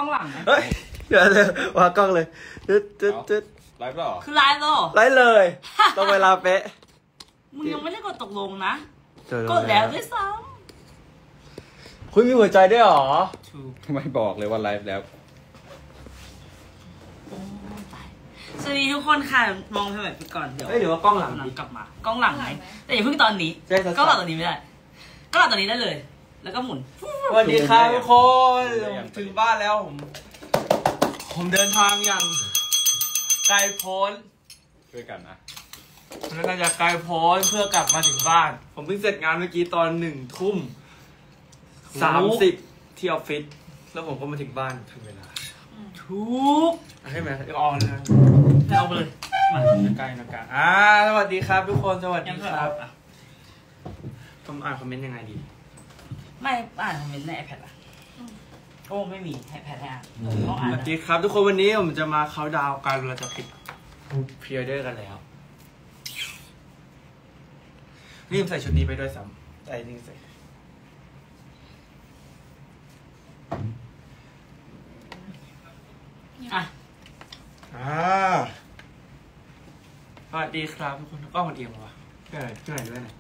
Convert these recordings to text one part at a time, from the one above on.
องหลังไหมเฮ้ยเดี๋ยวเลยวางกล้องเลยตึ๊ดไลฟ์หรอคือไลฟ์เหรอไลฟ์เลยตรงเวลาเป๊ะมึงยังไม่ได้กดตกลงนะกดแล้วด้วยซ้ำคุณมีหัวใจด้วยหรอไม่บอกเลยว่าไลฟ์แล้วสวัสดีทุกคนค่ะมองไปแบบก่อนเดี๋ยวว่ากล้องหลังกลับมากล้องหลังไหมแต่อย่าเพิ่งตอนนี้กล้องหลังตอนนี้ไม่ได้กล้องหลังตอนนี้ได้เลยแล้วก็หมุนสวัสดีครับทุกคนถึงบ้านแล้วผมเดินทางอย่างไกลโพ้นช่วยกันนะน่าจะไกลโพ้นเพื่อกลับมาถึงบ้านผมเพิ่งเสร็จงานเมื่อกี้ตอน1:30ที่ออฟฟิศแล้วผมก็มาถึงบ้านถึงเวลาทุกให้ไหมออนนะเอาไปเลยมาใกล้นะกันสวัสดีครับทุกคนสวัสดีครับผมอ่านคอมเมนต์ยังไงดีไม่อ่านคอมเมนต์ใน iPad อ่ะโอ้ไม่มี iPad ให้อ่านสวัสดีครับทุกคนวันนี้ผมจะมาเค้าดาวกันเราจะปิดพรีออเดอร์กันแล้วนี่ผมใส่ชุดนี้ไปด้วยซ้ำใส่นี่ใส่สวัสดีครับทุกคนกล้องมันเอียงวะเพื่ออะไรด้วยนะ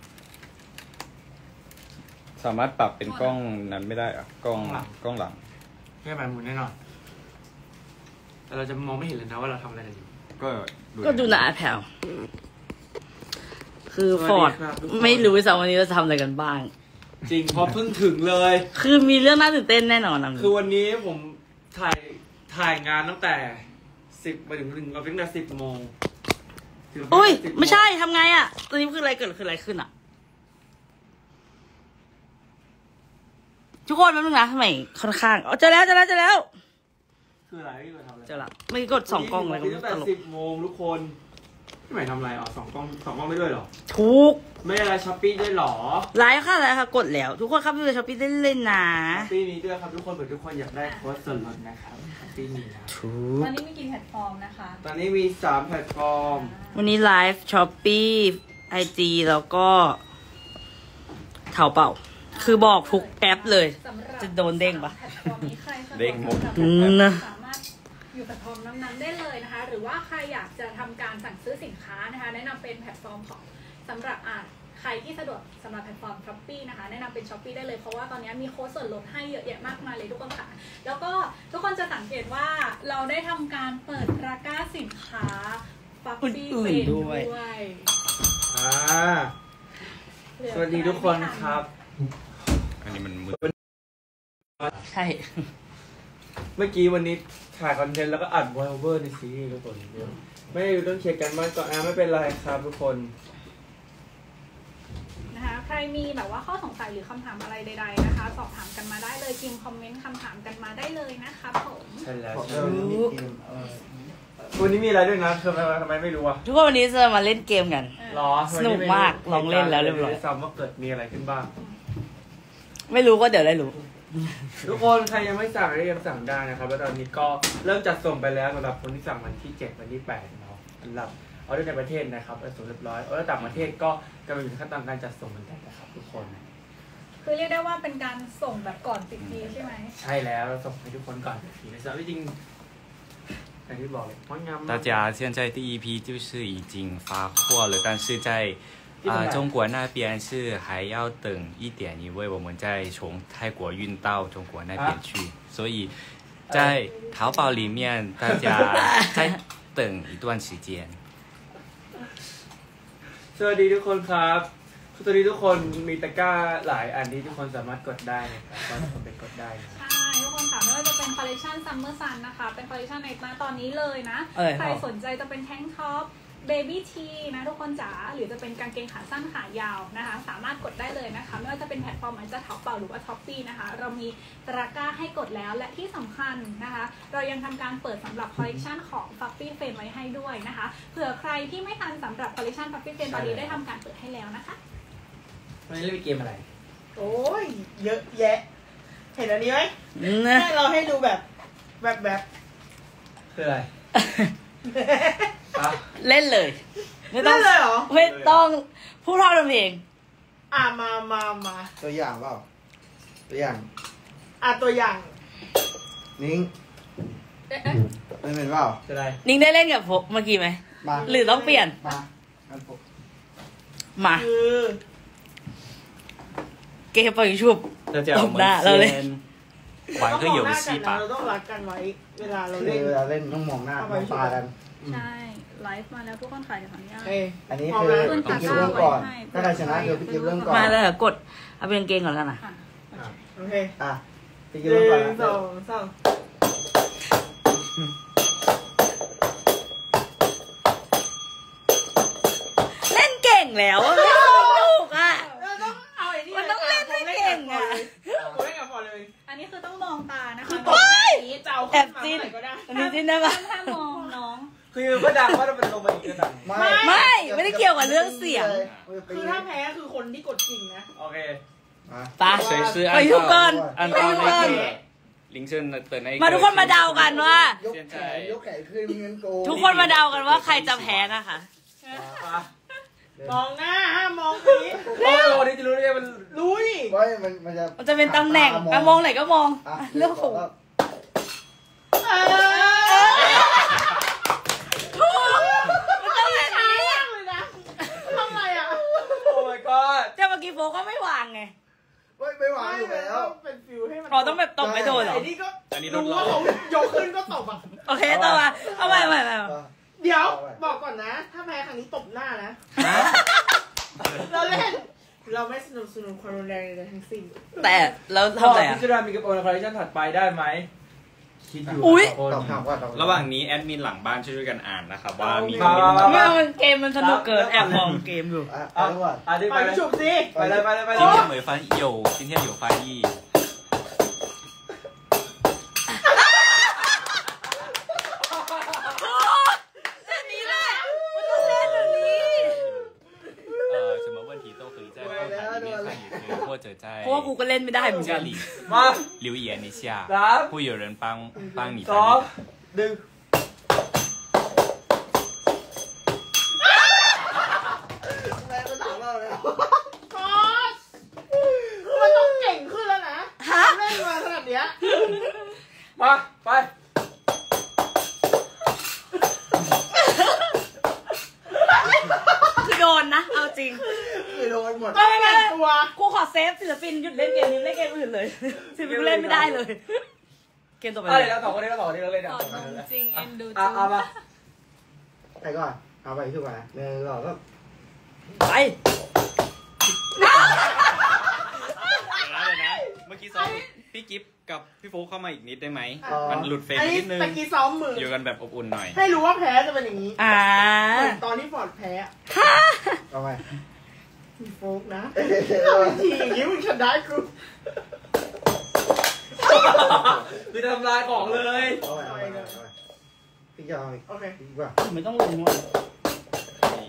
สามารถปรับเป็นกล้องนั้นไม่ได้อะกล้องหลังเพื่อมันหมุนแน่นอนแต่เราจะมองไม่เห็นเลยนะว่าเราทำอะไรกันอยู่ก็ดูหน้าแผ่วคือฟอร์ดไม่รู้ว่าวันนี้เราทำอะไรกันบ้างจริงพอเพิ่งถึงเลยคือมีเรื่องน่าตื่นเต้นแน่นอนนะคือวันนี้ผมถ่ายงานตั้งแต่10 ไปถึงเราเพิ่งได้10 โมงอุ้ยไม่ใช่ทำไงอ่ะตอนนี้คืออะไรเกิดคืออะไรขึ้นอ่ะทุกคนแป๊บนึงนะทำไมค่อนข้างเจอแล้วคืออะไรที่มาทำอะไรเจอละไม่กด2 กล้องอะไรก็ตั้งแต่10 โมงทุกคนพี่ใหม่ทำอะไร2 กล้องไม่ด้วยหรอทุกไม่อะไรช้อปปี้ด้วยหรอไลฟ์ค่ะไลฟ์ค่ะกดแล้วทุกคนครับดูช้อปปี้ได้เล่นนะช้อปปี้นี้ด้วยครับทุกคนเผื่อทุกคนอยากได้โค้ดส่วนลดนะครับช้อปปี้นี้นะตอนนี้มีกี่แพลตฟอร์มนะคะตอนนี้มี3 แพลตฟอร์มวันนี้ไลฟ์ช้อปปี้IG แล้วก็เถาเป่าคือบอกทุกแอปเลยจะโดนเด้งปะเด้งหมดนะสามารถอยู่แพลตฟอร์มนั้นๆได้เลยนะคะหรือว่าใครอยากจะทำการสั่งซื้อสินค้านะคะแนะนำเป็นแพลตฟอร์มของสำหรับใครที่สะดวกสำหรับแพลตฟอร์ม Shopee นะคะแนะนำเป็น Shopee ได้เลยเพราะว่าตอนนี้มีโค้ดส่วนลดให้เยอะแยะมากมายเลยทุกคนค่ะแล้วก็ทุกคนจะสังเกตว่าเราได้ทำการเปิดตะกร้าสินค้าShopee ด้วยสวัสดีทุกคนครับอันนี้มันมือใช่เมื่อกี้วันนี้ถ่ายคอนเทนต์แล้วก็อัดไวเวอร์ในซีรีส์ทุกคนไม่ต้องเคลียร์กันมากก่อนไม่เป็นไรครับทุกคนนะคะใครมีแบบว่าข้อสงสัยหรือคำถามอะไรใดๆนะคะสอบถามกันมาได้เลยพิมพ์คอมเมนต์คำถามกันมาได้เลยนะคะผมใช่แล้ววันนี้มีอะไรด้วยนะทำไมไม่รู้อ่ะทุกคนวันนี้จะมาเล่นเกมกันสนุกมากลองเล่นแล้วเรียบร้อยซ้ำว่าเกิดมีอะไรขึ้นบ้างไม่รู้ก็เดี๋ยวได้รู้ทุกคนใครยังไม่สั่งได้ยังสั่งได้นะครับแล้วตอนนี้ก็เริ่มจัดส่งไปแล้วสำหรับคนที่สั่งวันที่7วันที่8เนาะสำหรับออเดอร์ในประเทศนะครับส่งเรียบร้อยออเดอร์ต่างประเทศก็กำลังอยู่ในขั้นตอนการจัดส่งเหมือนกันนะครับทุกคนคือเรียกได้ว่าเป็นการส่งแบบก่อน10 ทีใช่ไหมใช่แล้วเราส่งให้ทุกคนก่อน10 ทีนะครับจริง大家现在第一批就是已经发货了，但是在中国那边是还要等一点，因为我们在从泰国运到中国那边去，所以在淘宝里面大家再等一段时间。 สวัสดีทุกคนครับสวัสดีทุกคนมีตะกร้าหลายอันที่ทุกคนสามารถกดได้นะครับก็ไปกดได้ทุกคนค่ะไม่ว่าจะเป็นคอลเลคชันซัมเมอร์ซันนะคะเป็นคอลเลคชันในตอนนี้เลยนะใครสนใจจะเป็นแทงค์ท็อปเบบี้ทีนะทุกคนจ๋าหรือจะเป็นกางเกงขาสั้นขายาวนะคะสามารถกดได้เลยนะคะไม่ว่าจะเป็นแพลตฟอร์มอาจจะเถาเป่าหรือว่าช้อปปี้นะคะเรามีตะกร้าให้กดแล้วและที่สำคัญนะคะเรายังทำการเปิดสำหรับคอลเลคชันของฟัฟฟี่เฟรมไว้ให้ด้วยนะคะเผื่อใครที่ไม่ทันสำหรับคอลเลคชันฟัฟฟี่เฟรมตอนนี้ได้ทำการเปิดให้แล้วนะคะวันนี้เล่นเกมอะไรโอ้ยเยอะแยะเห็นอันนี้ไหมให้เราให้ดูแบบคืออะไรเล่นเลยไม่ต้องเลยเหรอไม่ต้องพูดเท่านั้นเองมาตัวอย่างเปล่าตัวอย่างตัวอย่างนิ้งไม่เป็นเปล่าจะได้นิ้งได้เล่นกับพกเมื่อกี้ไหมมาหรือต้องเปลี่ยน มาคือเกมปล่อยชุบ大家我们先玩个游戏吧เราต้องรักกันไว้เวลาเราเล่นเวลาเล่นต้องมองหน้ามองตากันใช่ไลฟ์มาแล้วทุกคนขายของยากอันนี้คือพี่กิฟเริ่มก่อนถ้าใครชนะคือพี่กิฟเริ่มก่อนมาแล้วเหรอกดเอาเป็นกางเกงก่อนแล้วนะโอเคอ่ะพี่กิฟเริ่มก่อน1 2 3 เล่นเก่งแล้วอะไม่สนุกอ่ะเอาไอ้นี่มันต้องเล่นให้เก่งอ่ะผมเล่นกับพอเลยอันนี้คือต้องมองตานะคะคือตอนนี้จะเอาแอบจิ้นก็ได้อันนี้จิ้นได้ปะถ้ามองน้องคือก็ดังว่าเราเป็นลงมาอีกก็ดังไม่ได้เกี่ยวกับเรื่องเสียงคือถ้าแพ้คือคนที่กดกิ่งนะโอเคไป谁是ไปทุกคน按照那个铃声的那个มาทุกคนมาเดากันว่ายกแขนขึ้นเงินโกทุกคนมาเดากันว่าใครจะแพ้นะคะมองหน้าห้ามมองปี๊โอ้โหนี่จะรู้ได้ไงมันรู้ดิมันจะมันจะเป็นตำแหน่งอะมองไหนก็มองเรื่องของถูกมันต้องแบบนี้เลยนะทำไรอ่ะโอ้ my god แต่เมื่อกี้โฟก็ไม่วางไงไม่วางอยู่แล้วเป็นฟิวให้มันเราต้องแบบตบไม่โดนเหรอไอ้นี่ก็รู้ว่าเขายกขึ้นก็ตบอ่ะโอเคต่อมาเอาไปเดี๋ยวบอกก่อนนะ ถ้าแพ้ครั้งนี้ตบหน้านะเราเล่นเราไม่สนุกความรุนแรงใดทั้งสิ้นแต่เราทำทำไมไงพิจารณามีกับโอนคอลเลคชันถัดไปได้ไหมคิดอยู่อุ๊ยระหว่างนี้แอดมินหลังบ้านช่วยกันอ่านนะครับว่ามีครัคอมเมนต์ไม่มาเอาเกมมันสนุกเกินแอบมองเกมอยู่อ่ะดิไปไปเลยฉุบสิไปเลยไปเลยไปเล今ย天没翻译今天有翻译แบบนี้แหละมันต้องเล่นแบบนี้什么问题都可以在后台里面看也可以或者在เพราะว่ากูก็เล่นไม่ได้เหมือนกัน这里มา留言一下สาม会有人帮你สอง翻译หนึ่งคอสมันต้องเก่งขึ้นแล้วนะเล่นมาขนาดเนี้ยมาไปคือโดนนะ เอาจริงคือโดนหมดไม่ได้ตัวกูขอเซฟศิลปินหยุดเล่นเกมนี้เล่นเกมอื่นเลยศิลปินกูเล่นไม่ได้เลย เกมต่อไปอะไรเลยแล้วสองคนนี้แล้วสองคนนี้เราเล่นสอ่ะอนนมจริงเอ็นดูจอ่ะริงเอามาใครก่อนเอาไปขึ้นมา1 2 3 ไปเดี๋ยวนะเมื่อกี้ซ้อมพี่กิฟกับพี่โฟกเข้ามาอีกนิดได้ไหมมันหลุดเฟรมนิดนึงตะกี้ซ้อมมืออยู่กันแบบอบอุ่นหน่อยให้รู้ว่าแพ้จะเป็นอย่างนี้อ่าเหมือนตอนที่ฟอร์ดแพ้เอาไปมีโฟกนะทำวิธีอย่างนี้มึงชนะกูคือทำลายของเลยเอาไปพี่จะเอาโอเคดีกว่าไม่ต้องลงด้วยนี่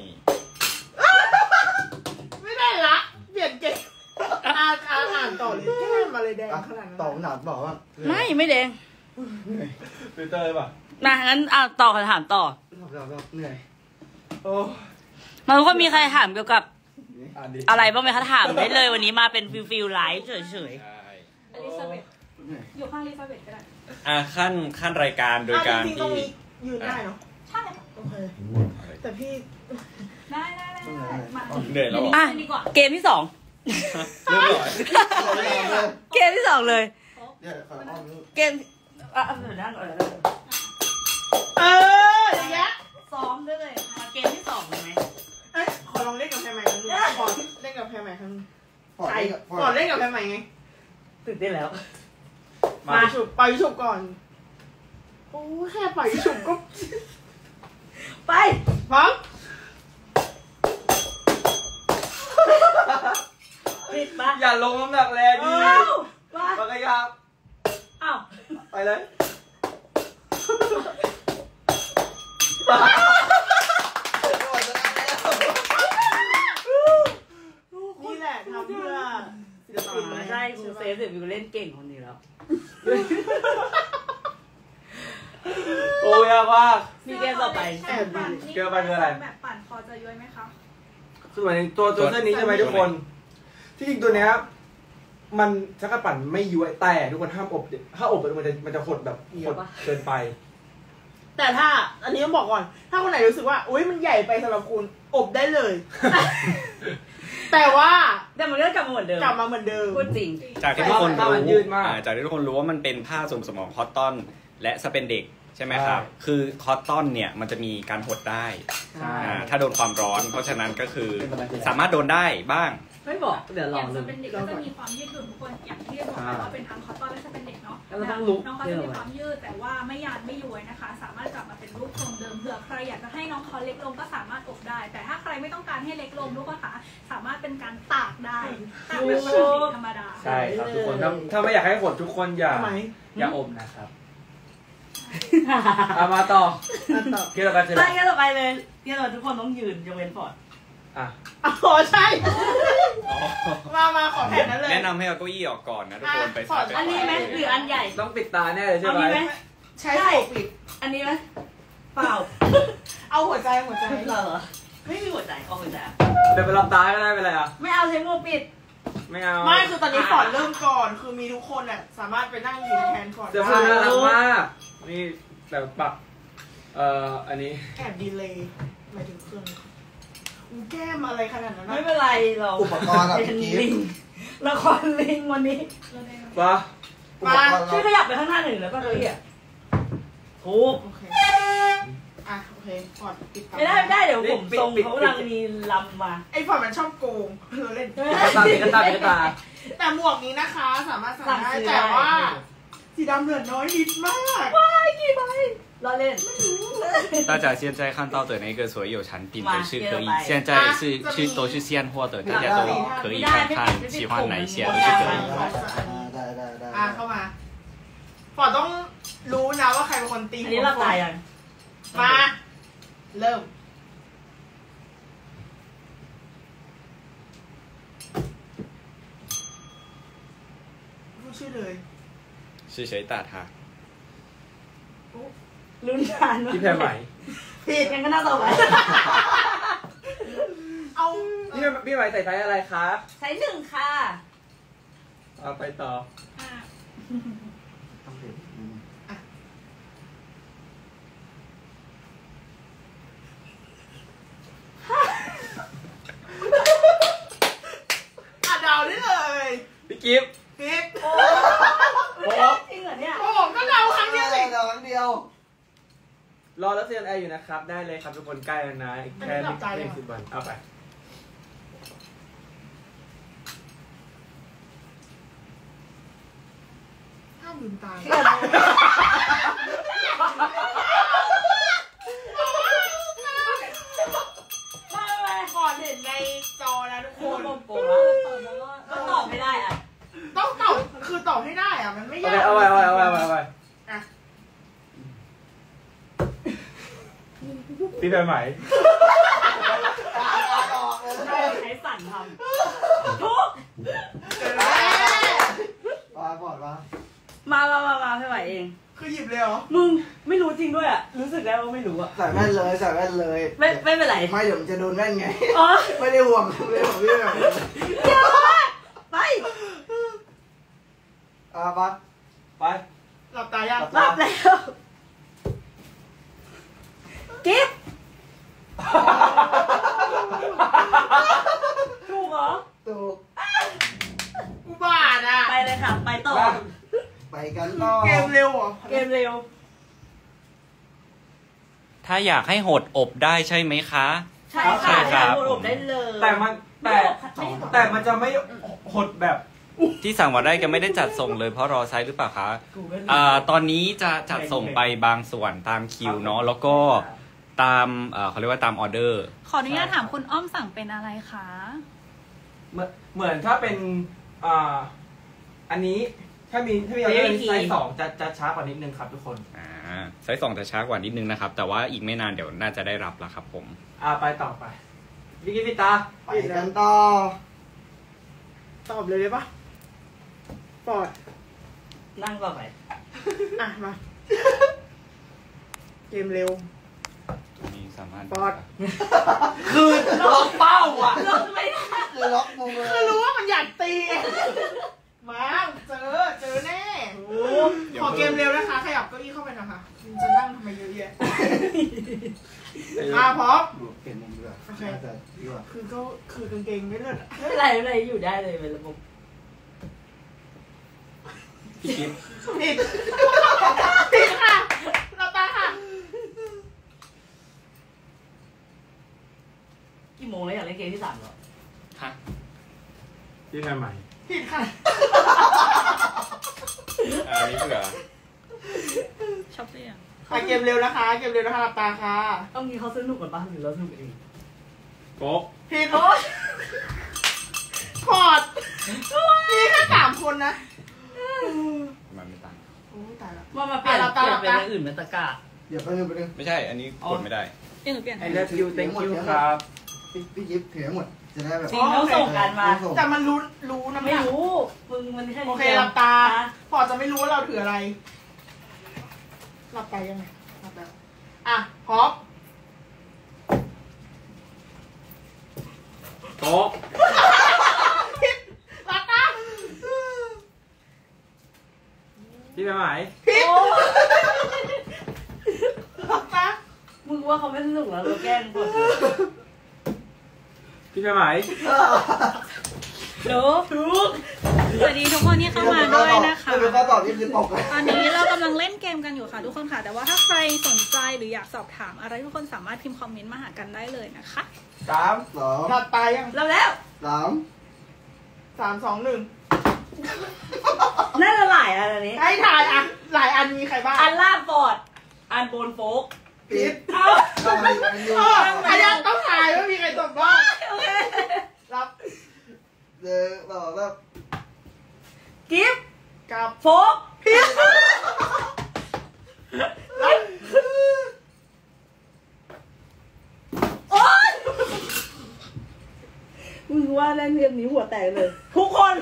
ไม่ได้ละ เปลี่ยนเกมอ่านต่อเลยแก้มมาเลยแดงขนาดนั้นต่อหนาบอกว่าไม่แดงฟิลเตอร์ป่ะมางั้นต่อคำถามต่อเหนื่อยโอ้มาทุกคนมีใครถามเกี่ยวกับอ่านดิอะไรบ้างไหมคะถามได้เลยวันนี้มาเป็นฟิลไลฟ์เฉยใช่อลิซาเบธอยู่ข้างอลิซาเบธก็ได้ขั้นรายการโดยการจริงๆตรงที่นี้ยืนได้เนาะใช่โอเคแต่พี่ได้มาเหนื่อยแล้วๆอ่ะดีกว่าเกมที่สองเริ่มหน่อยเกมที่สองเลยเดี๋ยวขออ้อมนี่เกมเดี๋ยวนั่งก่อนอย่างเงี้ยซ้อมได้เลยมาเกมที่สองเลยไหมเอ้ยขอลองเล่นกับแพรใหม่ครั้งนึงขอเล่นกับแพรใหม่ครั้งนึงก่อนเล่นกับแพรใหม่ไงตื่นเต้นแล้วปล่อยฉุบก่อนโอ้แค่ปล่อยฉุบก็ไปพร้อมปิดปะอย่าลงน้ำหนักแรงดีอ้าวมาปากกายาอ้าวไปเลยนี่แหละทำเพื่อศิลปินใช่กูเซฟเดี๋ยวกูเล่นเก่งคนนี้แล้วโอ้ยากมากมีเกมต่อไปแบบปั่นพอจะย้อยไหมคะคือหมายถึงตัวเส้นนี้ใช่ไหมทุกคน ที่จริงตัวเนี้ยมันชักกระปั่นไม่ย้วยแต่ทุกคนห้ามอบถ้าอบมันจะหดแบบหดเกินไปแต่ถ้าอันนี้ต้องบอกก่อนถ้าคนไหนรู้สึกว่าอุ้ยมันใหญ่ไปสำหรับคุณอบได้เลย แต่มันก็กลับมาเหมือนเดิมพูดจริงจากที่ทุกคนรู้ว่ามันเป็นผ้าส่งสมองคอตตอนและสเปนเด็กใช่ไหมครับคือคอตตอนเนี่ยมันจะมีการหดได้ถ้าโดนความร้อนเพราะฉะนั้นก็คือสามารถโดนได้บ้างไม่บอกเดี๋ยวลองดูเป็นเด็กก็จะมีความยืดหยุ่นทุกคนอย่างที่บอกไปว่าเป็นทั้งคอตตอนและจะเป็นเด็กเนาะน้องเขาจะมีความยืดแต่ว่าไม่ยานไม่ย้วยนะคะสามารถกลับมาเป็นรูปทรงเดิมเผื่อใครอยากจะให้น้องเขาเล็กลงก็สามารถอบได้แต่ถ้าใครไม่ต้องการให้เล็กลงทุกคนค่ะสามารถเป็นการตากได้ตากแบบธรรมดาใช่ครับทุกคนถ้าไม่อยากให้หดทุกคนอย่าอบนะครับมาต่อที่เราจะได้ต่อไปเลยที่เราทุกคนต้องยืนยกเว้นฟอร์ดอ๋อใช่มาขอแผนนั้นเลยแนะนำให้เอาเก้าอี้ออกก่อนนะทุกคนไปซ้ายไปขวาอันนี้ไหมหรืออันใหญ่ต้องปิดตาแน่เลยใช่ไหมใช่ปิดอันนี้ไหมเปล่าเอาหัวใจเหรอไม่มีหัวใจเอาหัวใจเดี๋ยวไปรับตาก็ได้ไปเลยไม่เอาใช้มือปิดไม่เอาไม่คือตอนนี้ฟอร์ดเริ่มก่อนคือมีทุกคนเนี่ยสามารถไปนั่งยืนแทนฟอร์ดเดี๋ยวเพื่อนน่ารักมากนี่แบบปักอันนี้แอบดีเลยหมายถึงเครื่องแก้มอะไรขนาดนั้นไม่เป็นไรเราอุปกรณ์อะพี่กิ๊ฟละครลิงวันนี้มาช่วยขยับไปข้างหน้าหนึ่งแล้วก็เลยถูกโอเคโอเคฟอร์ดปิดไม่ได้เดี๋ยวผมทรงเขากำลังมีลำมาไอ้ฟอร์ดมันชอบโกงเราเล่นตาแต่หมวกนี้นะคะสามารถสั่งได้แต่ว่าสีดำเหลือน้อยนิดมากว้ายกี่ใบเราเล่น大家现在看到的那个所有产品都是可以，现在都是现货的，大家都可以看看喜欢哪一些都是可以。 ได้เข้ามาฟอร์ดต้องรู้นะว่าใครเป็นคนตีอันนี้เราตายยังมาเริ่มพูดชื่อเลย是谁打他ลุ้นนานพี่แพรไหมผิดยังก็น่าต่อไปเอาพี่ไหมใส่ไซส์อะไรคะไซส์1ค่ะเอาไปต่อดาวได้เลยพี่กิฟต์จริงเหรอเนี่ยโอ้ก็เดาครั้งเดียวเดาครั้งเดียวรอแล้วเซียนแอร์อยู่นะครับได้เลยครับทุกคนใกล้แล้วนะแค่นี้10 วันเอาไปห้ามลืมตาก่อนเห็นในจอแล้วทุกคนก็ตอบไม่ได้อ่ะต้องตอบคือตอบให้ได้อ่ะมันไม่ยากเอาไว้พี่แพรไหมใช้สั่นทำทุกมาให้ไหวเองคือหยิบเลยเหรอมึงไม่รู้จริงด้วยอ่ะรู้สึกแล้วว่าไม่รู้อ่ะใส่แว่นเลยไม่เป็นไรไม่เดี๋ยวมันจะโดนแว่นไงไม่ได้ห่วงพี่แบบเดี๋ยวไปไปหลับตายังหลับแล้วกิ๊บถูกเหรอถูกอุบาทอ่ะไปเลยค่ะไปต่อไปกันต่อเกมเร็วเหรอเกมเร็วถ้าอยากให้หดอบได้ใช่ไหมคะใช่ค่ะอบได้เลยแต่มันจะไม่หดแบบที่สั่งมาได้ก็ไม่ได้จัดส่งเลยเพราะรอไซส์หรือเปล่าคะตอนนี้จะจัดส่งไปบางส่วนตามคิวเนาะแล้วก็ตามเขาเรียกว่าตามออเดอร์ขออนุญาตถามคุณอ้อมสั่งเป็นอะไรคะเหมือนถ้าเป็นอันนี้ถ้ามีออเดอร์ไซส์2จะช้ากว่านิดนึงครับทุกคนไซส์2จะช้ากว่านิดนึงนะครับแต่ว่าอีกไม่นานเดี๋ยวน่าจะได้รับแล้วครับผมไปต่อไปวิกิตาไปกันต่อตอบเลยได้ปะปอดนั่งต่อไปมาเกมเร็วนี่สามารถปอดคือล็อกเป้าอ่ะล็อกไม่ได้คือล็อกมือคือรู้ว่ามันอยากตีมาเจอแน่ขอเกมเร็วนะคะขยับเก้าอี้เข้าไปนะคะจะนั่งทำไมเยอะแยะมาพร้อมเปลี่ยนมุมด้วยโอเคดีกว่าคือกางเกงไม่เลิศไม่เป็นไรอยู่ได้เลยเป็นระบบพี่กิ๊ฟผิดค่ะเราตาค่ะกี่โมงแล้วอยากเล่นเกมที่3เหรอฮะที่ทำใหม่ผิดค่ะอันนี้เผื่อชอบเรื่องเกมเร็วนะคะหลับตาค่ะต้องมีเขาสนุกกันป่ะหรือเราสนุกเองโก๊กผิดพอดมีแค่3 คนนะมันไม่ตังโอ้ตายแล้วมาเปลี่ยนเป็นอย่างอื่นเป็นตะกร้าเดี๋ยวไปนึงไม่ใช่อันนี้กดไม่ได้เปลี่ยนไอ้เลิฟยูเต็งคิวครับพี่ยิบถือหมดจะได้แบบจริงต้องส่งกันมาแต่มันรู้นะไม่รู้มึงมันแค่โอเคหลับตาพอจะไม่รู้ว่าเราถืออะไรหลับตายังไงหลับตาพร้อมโก๊กหลับตาพี่ไปไหมผิดหลับตามึงว่าเขาไม่สนุกแล้วเราแกล้งคนพี่ไปไหมถูกสวัสดีทุกคนที่เข้ามาด้วยนะคะตอบที่คือตกตอนนี้เรากำลังเล่นเกมกันอยู่ค่ะทุกคนค่ะแต่ว่าถ้าใครสนใจหรืออยากสอบถามอะไรทุกคนสามารถพิมพ์คอมเมนต์มาหากันได้เลยนะคะ 3 2 หลับตายังเราแล้ว 3 2 1 น่าจะหลายอันนี้ให้ถ่ายหลายอันมีใครบ้างอันล่างฟอร์ดอันบนโฟกผิดอันนี้ต้องถ่ายว่ามีใครตอบบ้างโอเครับต่อแล้วกิฟต์กับโฟกผิดโอ๊ยมึงว่าเล่นเกมนี้หัวแตกเลยทุกคน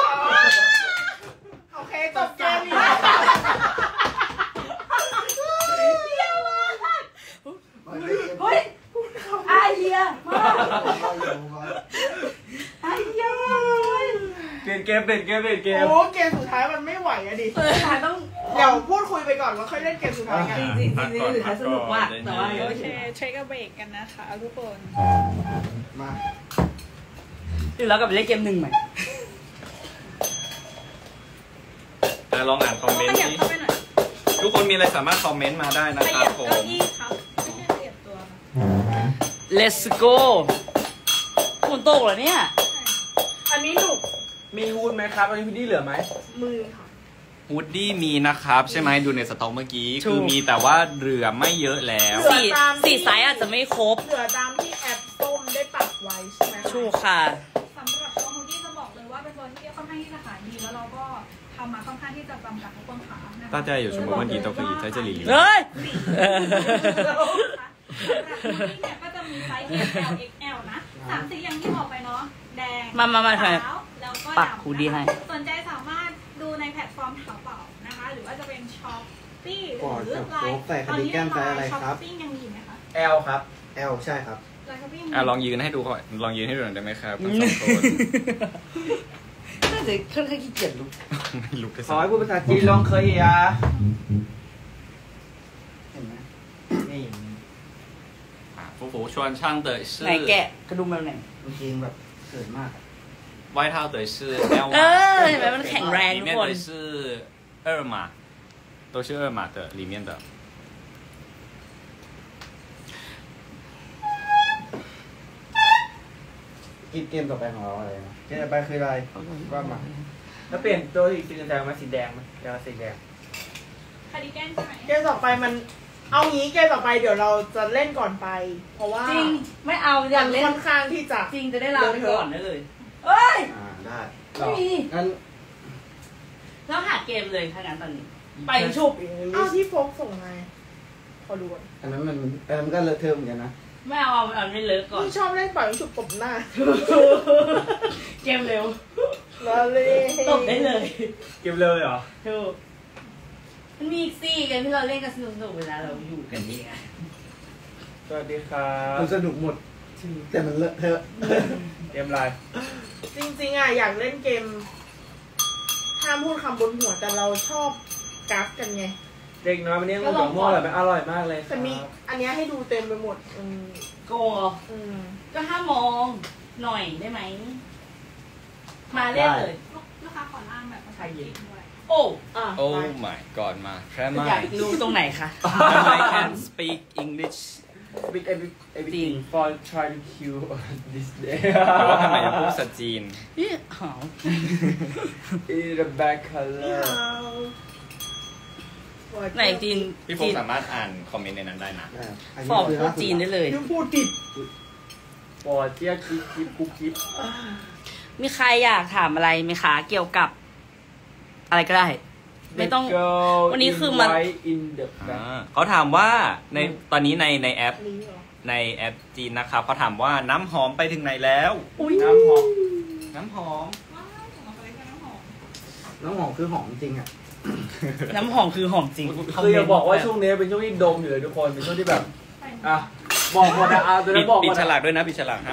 โอเคจบเกมนี้เฮ้ยไอเดียมากไอเดียเปลี่ยนเกมโอ้เกมสุดท้ายมันไม่ไหวอะดิสุดท้ายต้องเดี๋ยวพูดคุยไปก่อนแล้วค่อยเล่นเกมสุดท้ายกันจริงสุดท้ายสนุกมากแต่ว่าโอเคเช็คเบรกกันนะคะทุกคนมาเดี๋ยวเรากลับไปเล่นเกม1ใหม่ลองอ่านคอมเมนต์ที่ทุกคนมีอะไรสามารถคอมเมนต์มาได้นะครับผม Let's go คุณโตเหรอเนี่ยอันนี้หนุกมีฮูดไหมครับอันนี้ฮูดดี้เหลือไหมมือค่ะฮูดดี้มีนะครับใช่ไหมดูในสต็อกเมื่อกี้คือมีแต่ว่าเหลือไม่เยอะแล้วสี่ไซส์อาจจะไม่ครบเหลือตามที่แอปส้มได้ปักไว้ใช่ไหมถูกค่ะสำหรับตัวฮูดดี้จะบอกเลยว่าเป็นตัวที่ค่อนข้างที่จะขายดีแล้วเราก็ทำมาค่อนข้างที่จะจำกัดทุกคนขา大家有什么问题都可以在这里留言。 เนี่ยก็จะมีไซส์ XL XL นะ3 สีอย่างที่บอกไปเนาะแดงขาวแล้วก็ปักคูดีให้สนใจสามารถดูในแพลตฟอร์ม淘宝นะคะหรือว่าจะเป็นช้อปปี้หรือไลน์ใส่คดีแก้มใส่อะไรครับช้อปปี้ยังมีไหมคะ L ครับ L ใช่ครับลองยืนให้ดูก่อนลองยืนให้ดูหน่อยได้ไหมครับทั้งสองคนน่าจะค่อนข้างขี้เกียจลุกไม่ลุกเลยขอให้พูดภาษาจีนลองเคยอ่ะเห็นไหมนี่ฟูชวน唱的是ไหนแกะกระดุมแบบไหนจริงแบบเกิดมาก外套的是 L 码เห็นไหมมันแข็งแรงทุกคน里面的是2码都是2码的里面的เกมต่อไปของเราอะไรนะเกมต่อไปคืออะไรว่ามาแล้วเปลี่ยนตัวอีกสีแดงมาสีแดงไหมเดี๋ยวสีแดงคาร์ดิแกนใช่ไหมเกมต่อไปมันเอางี้เกมต่อไปเดี๋ยวเราจะเล่นก่อนไปเพราะว่าจริงไม่เอาอยากเล่นค่อนข้างที่จะจริงจะได้ลาไปก่อนได้เลยเอ้ยได้ไม่มีงั้นแล้วหาเกมเลยถ้างั้นตอนนี้ไปชุบเอาที่โฟกส่งไงพอดูอันนั้นมันก็เลอะเทอะเหมือนกันนะไม่เอาไม่เลิกก่อนชอบเล่นปล่อยฉุบตบหน้าเกมเร็วมาเลยตบได้เลยเกมเร็วเหรอถูกมันมีอีก4เกมที่เราเล่นกันสนุกเวลาเราอยู่กันนี่ไงสวัสดีครับมันสนุกหมดแต่มันเลอะเทอะเกมอะไรจริงๆอ่ะอยากเล่นเกมห้ามพูดคำบนหัวแต่เราชอบกักกันไงเด็กน้อยวันนี้งูกับม่วงอร่อยมากเลยแต่มีอันนี้ให้ดูเต็มไปหมดโกก็ห้ามมองหน่อยได้ไหมมาเล่นเลยลูกค้าขอล่างแบบภาษาอังกฤษด้วยโอ้ my god มาแค่ไม่อยากรู้ตรงไหนคะ I can speak English Big everything for try to kill this day ว่าทำไมจะพูดภาษาจีนหอม in the back color ไหนจีนพี่ผมสามารถอ่านคอมเมนต์ในนั้นได้นะฟอร์มจีนได้เลยยูพูดผิดปอเจี๊ยกิ๊บกุ๊กกิ๊บมีใครอยากถามอะไรไหมคะเกี่ยวกับอะไรก็ได้ไม่ต้องวันนี้คือมันเขาถามว่าในตอนนี้ในแอปจีนนะครับเขาถามว่าน้ำหอมไปถึงไหนแล้วน้ำหอมน้ำหอมคือหอมจริงอ่ะน้ำหอมคือหอมจริงคืออย่าบอกว่าช่วงนี้เป็นช่วงที่ดมอยู่เลยทุกคนเป็นช่วงที่แบบอ่ะบอกหมดนะตัวนั้นบอกปิดฉลากด้วยนะปิดฉลากครับ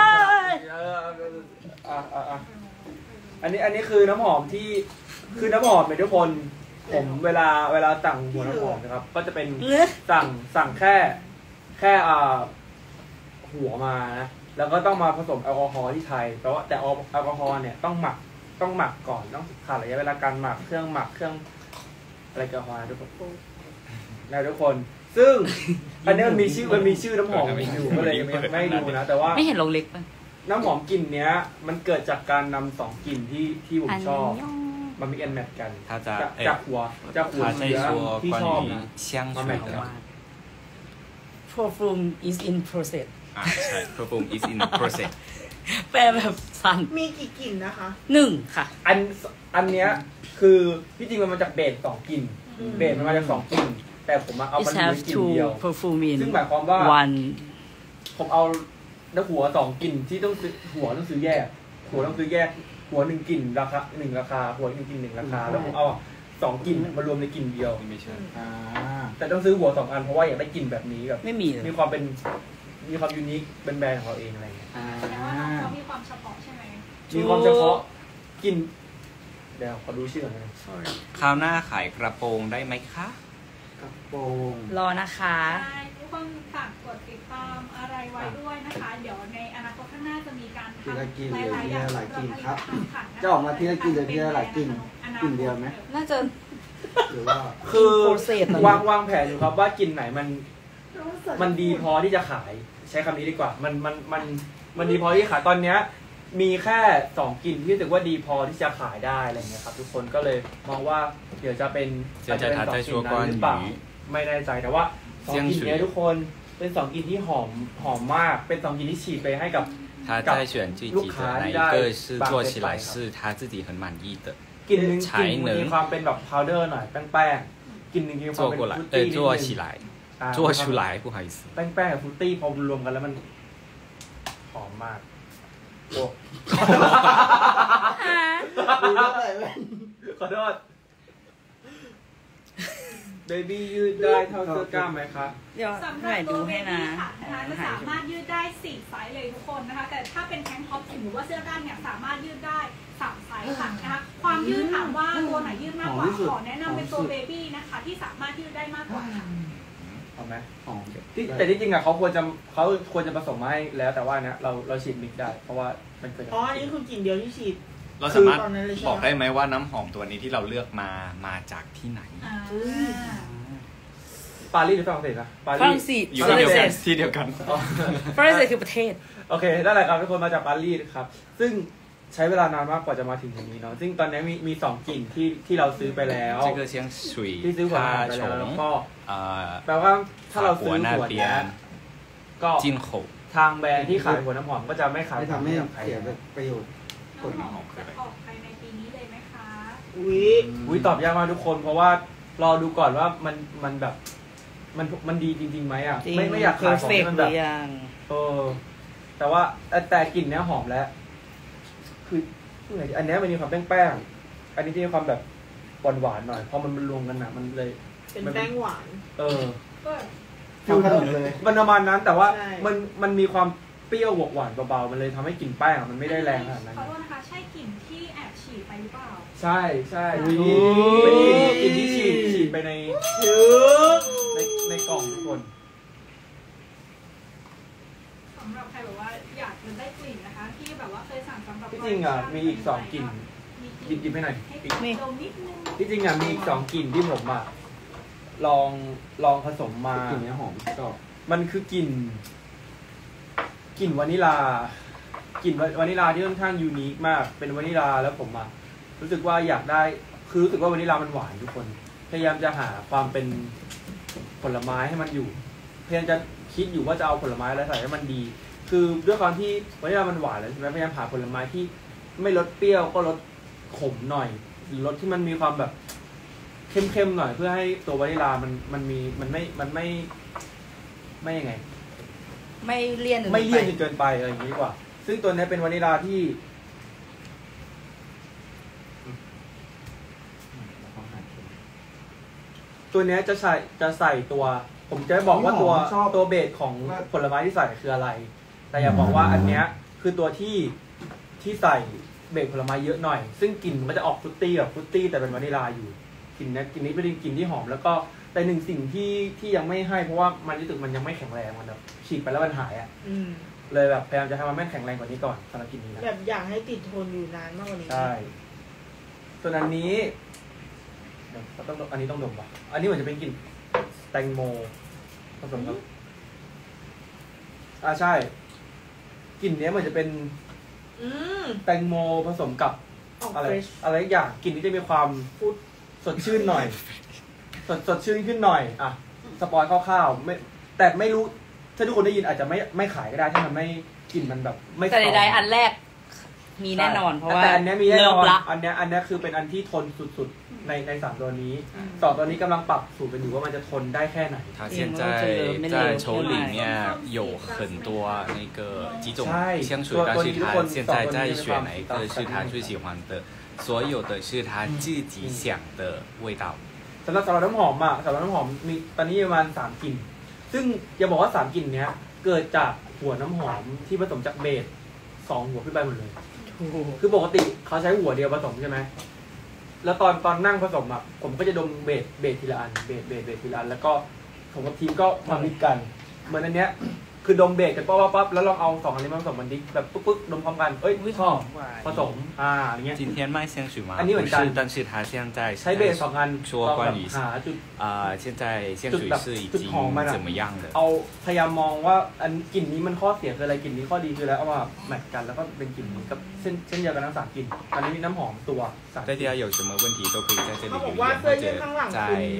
อันนี้คือน้ำหอมที่คือน้ำหอมเป็นทุกคนผมเวลาสั่งหัวน้ำหอมนะครับก็จะเป็นสั่งแค่หัวมานะแล้วก็ต้องมาผสมแอลกอฮอล์ที่ไทยแต่แอลกอฮอล์เนี่ยต้องหมักก่อนต้องขาดระยะเวลาการหมักเครื่องอะไรแอลกอฮอล์ทุกคนซึ่งอันนี้มันมีชื่อน้ำหอมอยู่ก็เลยไม่ดูนะแต่ว่าไม่เห็นลงเล็กน้ำหอมกลิ่นเนี้ยมันเกิดจากการนำ2กลิ่นที่ผมชอบมันมีแอนแมทกันจากหัวเนื้อที่ชอบนะมาแมทกัน perfume is in process ใช่ perfume is in process แปลแบบสั้นมีกี่กลิ่นนะคะ 1ค่ะอันเนี้ยคือที่จริงมันมาจากเบส2กลิ่นเบสมันมาจาก2กลิ่นแต่ผมเอามันอยู่ในกลิ่นเดียวซึ่งหมายความว่าผมเอาแล้วหัว2กลิ่นที่ต้องซื้อหัวต้องซื้อแยกหัว1กลิ่นราคา1ราคาหัว1กลิ่น1ราคาแล้วผมเอา2กลิ่นมารวมในกลิ่นเดียวไม่ใช่แต่ต้องซื้อหัว2อันเพราะว่าอยากได้กลิ่นแบบนี้แบบไม่มีความยูนิคเป็นแบรนด์ของเราเองอะไรอย่างเงี้ยแสดงว่าเขามีความเฉพาะใช่ไหมมีความเฉพาะกลิ่นเดี๋ยวขอดูชื่อหน่อยคราวหน้าขายกระโปรงได้ไหมคะกระโปรงรอนะคะทุกคนฝากกดติดตามอะไรไว้ด้วยนะคะเดี๋ยวในอนาคตข้างหน้าจะมีการทำหลายอย่างหลายกลิ่นครับจะออกมาทีละกลิ่นหรือทีละหลายกลิ่นเดียวไหมน่าจะหรือว่าคือวางแผนอยู่ครับว่ากลิ่นไหนมันดีพอที่จะขายใช้คำนี้ดีกว่ามันดีพอที่ขายตอนเนี้ยมีแค่2กลิ่นที่รู้สึกว่าดีพอที่จะขายได้อะไรเงี้ยครับทุกคนก็เลยมองว่าเดี๋ยวจะเป็น 2กลิ่นนั้นหรือเปล่าไม่แน่ใจแต่ว่า2กลิ่นนี้ทุกคนเป็น2กลิ่นที่หอมมากเป็น2กลิ่นที่ฉีดไปให้กับ他在选自己的哪一个是做起来是他自己很满意的กลิ่นนึงมีความเป็นแบบพาวเดอร์หน่อยแป้งกลิ่นนึงมีความเป็นฟรุตตี้做起来做出来不好意思แป้งกับฟรุตตี้พอรวมกันแล้วมันหอมมากโอ้ขอโทษเบบี้ยืดได้เท่าเสื้อกล้ามไหมคะเดี๋ยวสำหรับตัวเบบี้ค่ะจะสามารถยืดได้4ไซส์เลยทุกคนนะคะแต่ถ้าเป็นแทงท็อปหรือว่าเสื้อกล้ามเนี่ยสามารถยืดได้3ไซส์ค่ะนะคะความยืดถามว่าตัวไหนยืดมากกว่าขอแนะนำเป็นตัวเบบี้นะคะที่สามารถยืดได้มากกว่าค่ะเอาไหมแต่ที่จริงอะเขาควรจะผสมมาให้แล้วแต่ว่าเนี่ยเราฉีดมิกได้เพราะว่ามันเกิดอันนี้คือกลิ่นเดียวที่ฉีดเราสามารถบอกได้ไหมว่าน้ำหอมตัวนี้ที่เราเลือกมาจากที่ไหนปารีสหรือฝรั่งเศสนะฝรั่งเศสอยู่ที่เดียวกันฝรั่งเศสคือประเทศโอเคได้เลยครับทุกคนมาจากปารีสครับซึ่งใช้เวลานานมากกว่าจะมาถึงตรงนี้เนาะซึ่งตอนนี้มี2กลิ่นที่เราซื้อไปแล้วที่ซื้อหัวหอมไปแล้วแล้วก็แปลว่าถ้าเราซื้อหัวนี้ก็ทางแบรนด์ที่ขายหัวน้ำหอมก็จะไม่ขายทำให้เสียประโยชน์ผลออกภายในปีนี้เลยไหมคะอุ้ยตอบยากมากทุกคนเพราะว่ารอดูก่อนว่ามันแบบมันดีจริงๆไหมอ่ะไม่อยากขายของที่มันแบบแต่ว่าแต่กลิ่นเนี้ยหอมแล้วคืออันนี้มันมีความแป้งอันนี้จะมีความแบบหวานๆหน่อยพอมันรวมกันนะมันเลยเป็นแป้งหวานฟิลเลยมันประมาณนั้นแต่ว่ามันมีความเปรี้ยวหวานเบาๆมันเลยทำให้กลิ่นแป้งมันไม่ได้แรงขนาดนั้นขอโทษนะคะใช่กลิ่นที่แอบฉีดไปหรือเปล่าใช่เป็นกลิ่นที่ฉีดไปในกล่องทุกคนสำหรับใครแบบว่าอยากมันได้กลิ่นนะคะที่แบบว่าเคยสั่งสำหรับที่จริงอ่ะมีอีก2กลิ่นหยิบให้หน่อยที่จริงอ่ะมีอีก2กลิ่นที่ผมอ่ะลองผสมมากลิ่นนี้หอมก็มันคือกลิ่นวานิลากลิ่นวานิลาที่ค่อนข้างยูนิคมากเป็นวานิลาแล้วผมอ่ะรู้สึกว่าอยากได้คือรู้สึกว่าวานิลามันหวานทุกคนพยายามจะหาความเป็นผลไม้ให้มันอยู่พยายามจะคิดอยู่ว่าจะเอาผลไม้อะไรใส่ให้มันดีคือด้วยความที่วานิลามันหวานแล้วใช่ไหมพยายามหาผลไม้ที่ไม่รสเปรี้ยวก็รสขมหน่อยหรือรสที่มันมีความแบบเข้มๆหน่อยเพื่อให้ตัววานิลามันไม่ยังไงไม่เลี่ยนจนเกินไปอะไรอย่างนี้ดีกว่าซึ่งตัวนี้เป็นวานิลาที่ตัวนี้จะใส่ตัวผมจะบอกว่าตัวเบสของผลไม้ที่ใส่คืออะไรแต่อย่าบอกว่าอันเนี้ยคือตัวที่ใส่เบสผลไม้เยอะหน่อยซึ่งกลิ่นมันจะออกฟรุตตี้แต่เป็นวานิลาอยู่กลิ่นนี้เป็นกลิ่นที่หอมแล้วก็แต่หนึ่งสิ่งที่ยังไม่ให้เพราะว่ามันรู้สึกมันยังไม่แข็งแรงมันแบบฉีดไปแล้วมันหายอ่ะเลยแบบพยายามจะทำมันแข็งแรงกว่านี้ก่อนสำหรับกลิ่นนี้นะแบบอยากให้ติดทนอยู่นานมากกว่านี้ใช่ส่วนอันนี้อันนี้ต้องดมป่ะอันนี้เหมือนจะเป็นกลิ่นแตงโมผสมกับใช่กลิ่นนี้เหมือนจะเป็นแตงโมผสมกับอะไรอย่างกลิ่นนี้จะมีความสดชื่นหน่อยสดชื่นขึ้นหน่อยอ่ะสปอยคร่าวๆไม่แต่ไม่รู้ถ้าทุกคนได้ยินอาจจะไม่ขายก็ได้ถ้ามันไม่กลิ่นมันแบบไม่แต่ใดๆอันแรกมีแน่นอนเพราะว่าแต่อันนี้มีแน่นอนอันนี้คือเป็นอันที่ทนสุดๆใน3ตัวนี้2ตัวนี้กำลังปรับสูตรกันอยู่ว่ามันจะทนได้แค่ไหน它现在在抽里面有很多那个几种香水但是他现在在选哪一个是他最喜欢的所有的是他自己想的味道สำหรับน้ำหอมสำหรับน้ำหอมมีตอนนี้ประมาณ3กลิ่นซึ่งอย่าบอกว่า3กลิ่นเนี้ยเกิดจากหัวน้ำหอมที่ผสมจากเบส2หัวขึ้นไปหมดเลยคือปกติเขาใช้หัวเดียวผสมใช่ไหมแล้วตอนนั่งผสมผมก็จะดมเบสทีละอันเบสทีละอันแล้วก็ผมกับทีมก็มามิกกันเหมือนอันเนี้ยคือดมเบสกันปั๊บแล้วลองเอา2อันนี้มาผสมมันดิแบบปึ๊กดมพร้อมกันเอ้ยชอบผสมอย่างเงี้ย今天卖香水吗อันนี้เหมือนกัน但是他现在ใช้เบส2อัน说关于现在香水是已经怎么样的เอาพยายามมองว่าอันกลิ่นนี้มันข้อเสียคืออะไรกลิ่นนี้ข้อดีคืออะไรเอามาแมทกันแล้วก็เป็นกลิ่นนี้กับเส้นเดียวกันทั้ง3กลิ่นอันนี้มีน้ำหอมตัว大家有什么问题都可以在这里留言或者在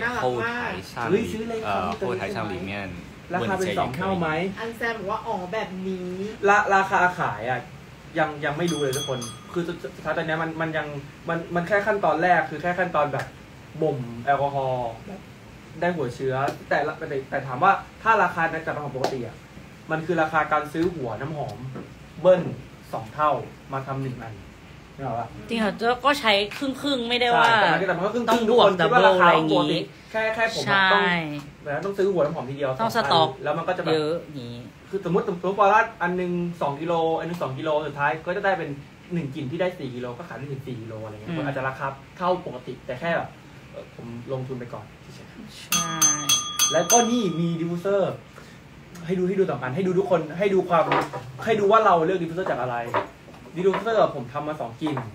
后台上里面ราคาเป็น2เท่าไหมอันแซมบอกว่าแบบนี้ราคาขายยังไม่รู้เลยทุกคนคือสุดท้ายตอนนี้มันแค่ขั้นตอนแรกคือแค่ขั้นตอนแบบบ่มแอลกอฮอล์ได้หัวเชื้อแต่ถามว่าถ้าราคาในจากน้ำหอมปกติมันคือราคาการซื้อหัวน้ำหอมเบิ้ล2เท่ามาทำ1อันนี่หรอวะจริงเหรอก็ใช้ครึ่งไม่ได้ว่าต้องบวกดับเบิลอะไรอย่างงี้แค่ผมต้องซื้อหัวน้ำหอมทีเดียวต้องสต็อกแล้วมันก็จะแบบเยอะนี้คือสมมติปอร์อันนึง2กิโลอันนึง2กิโลสุดท้ายก็จะได้เป็น1กลิ่นที่ได้4กิโลก็ขายได้ถึง4กิโลอะไรเงี้ยอาจจะราคาเท่าปกติแต่แค่แบบผมลงทุนไปก่อนใช่แล้วก็นี่มีดิฟฟิวเซอร์ให้ดูต่อกันให้ดูทุกคนให้ดูว่าเราเลือกดิฟฟิวเซอร์จากอะไรดิฟฟิวเซอร์ผมทำมา2กลิ่น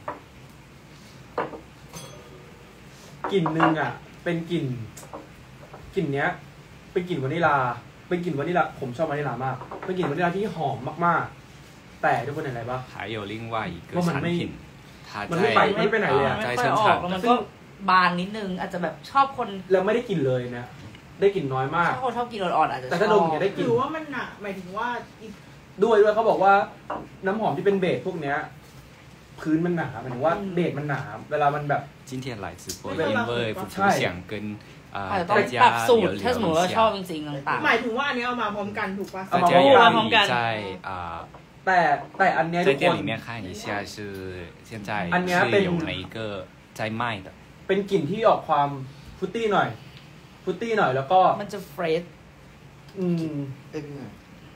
นึงเป็นกลิ่นเนี้ยเป็นกลิ่นวานิลาผมชอบวานิลามากเป็นกลิ่นวานิลาที่หอมมากๆแต่ทุกคนเห็นอะไรบ้าง还有另外一个产品มันไม่ไปไหนเลยไม่ค่อยออกแล้วมันก็บางนิดนึงอาจจะแบบชอบคนแล้วไม่ได้กลิ่นเลยนะได้กลิ่นน้อยมากถ้าคนชอบกินอ่อนๆอาจจะแต่ถ้าดมเนี่ยได้กลิ่นหรือว่ามันหนักหมายถึงว่าด้วยเขาบอกว่าน้ำหอมที่เป็นเบสพวกเนี้ยพื้นมันหนาหมายถึงว่าเบสมันหนาเวลามันแบบ今天来直播因为不想跟ต้องปรับสูตรถ้าสมมติว่าชอบจริงๆต่างๆหมายถึงว่าอันนี้เอามาพร้อมกันถูกป่ะ大家也可以在แต่อันนี้在店里面看一下是现在是有哪一个在卖的เป็นกลิ่นที่ออกความฟรุตตี้หน่อยแล้วก็มันจะเฟรช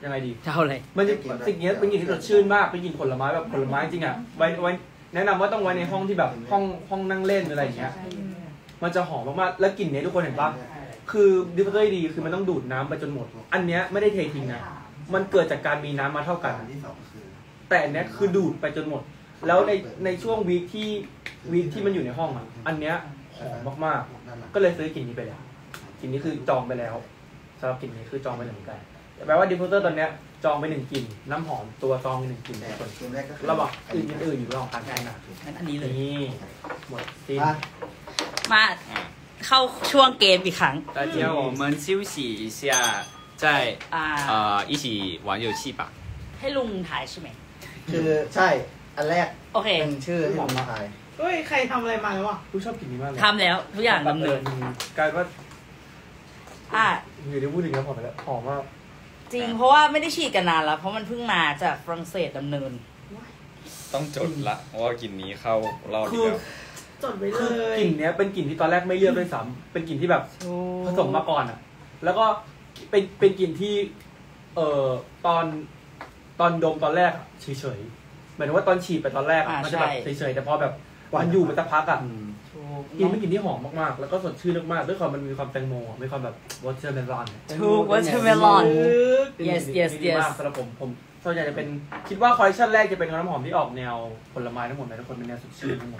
ยังไงดีเท่าเลยมันจะสิ่งนี้เป็นกลิ่นที่สดชื่นมากเป็นกลิ่นผลไม้แบบผลไม้จริงอ่ะไว้แนะนำว่าต้องไว้ในห้องที่แบบห้องนั่งเล่นอะไรอย่างเงี้ยมันจะหอมมากๆแล้วกลิ่นนี้ทุกคนเห็นปะคือดิฟเฟอร์ดีคือมันต้องดูดน้ำไปจนหมดอันเนี้ยไม่ได้เททิ้งนะมันเกิดจากการมีน้ำมาเท่ากันแต่อันเนี้ยคือดูดไปจนหมดแล้วในช่วงวีคที่มันอยู่ในห้องอ่ะอันเนี้ยหอมมากๆก็เลยซื้อกลิ่นนี้ไปแล้วกลิ่นนี้คือจองไปแล้วสำหรับกลิ่นนี้คือจองไป1 กันแปลว่าดิฟฟิวเซอร์ตอนเนี้ยจองไป1 กลิ่นน้ำหอมตัวซองไป1 กลิ่นแต่ส่วนระหว่างอื่นอยู่ระหว่างการใช้งานงั้นอันนี้เลยนี่หมดสิ้นมาเข้าช่วงเกมอีกครั้ง大家我们休息一下再一起玩游戏吧ให้ลุงถ่ายใช่ไหมคือใช่อันแรกโอเคเป็นชื่อที่ผมมาถ่ายเฮ้ยใครทำอะไรมาแล้ววะผู้ชอบกลิ่นนี้มากเลยทำแล้วทุกอย่างดำเนินกลายว่าอยู่ในพูดถึงแล้วหอมไปแล้วหอมมากจริงเพราะว่าไม่ได้ฉีดกันนานแล้วเพราะมันเพิ่งมาจากฝรั่งเศสดำเนินต้องจดละว่ากลิ่นนี้เข้ารอบเดียวจดไว้เลยกลิ่นเนี้ยเป็นกลิ่นที่ตอนแรกไม่เลือกด้วยซ้ำเป็นกลิ่นที่แบบผสมมาก่อนอ่ะแล้วก็เป็นกลิ่นที่ตอนดมตอนแรกเฉยๆหมายถึงว่าตอนฉีดไปตอนแรกมันจะแบบเฉยๆแต่พอแบบมันอยู่มันจะพักอ่ะกลิ่นเป็นกลิ่นที่หอมมากๆแล้วก็สดชื่นมากๆด้วยความมันมีความแตงโมมีความแบบวอเตอร์เมลอนถูกวอเตอร์เมลอน yes yes yes สำหรับผมส่วนใหญ่จะเป็นคิดว่าคอลเลคชันแรกจะเป็นน้ำหอมที่ออกแนวผลไม้ทั้งหมดเลยทุกคนเป็นแนวสดชื่นทั้งหมด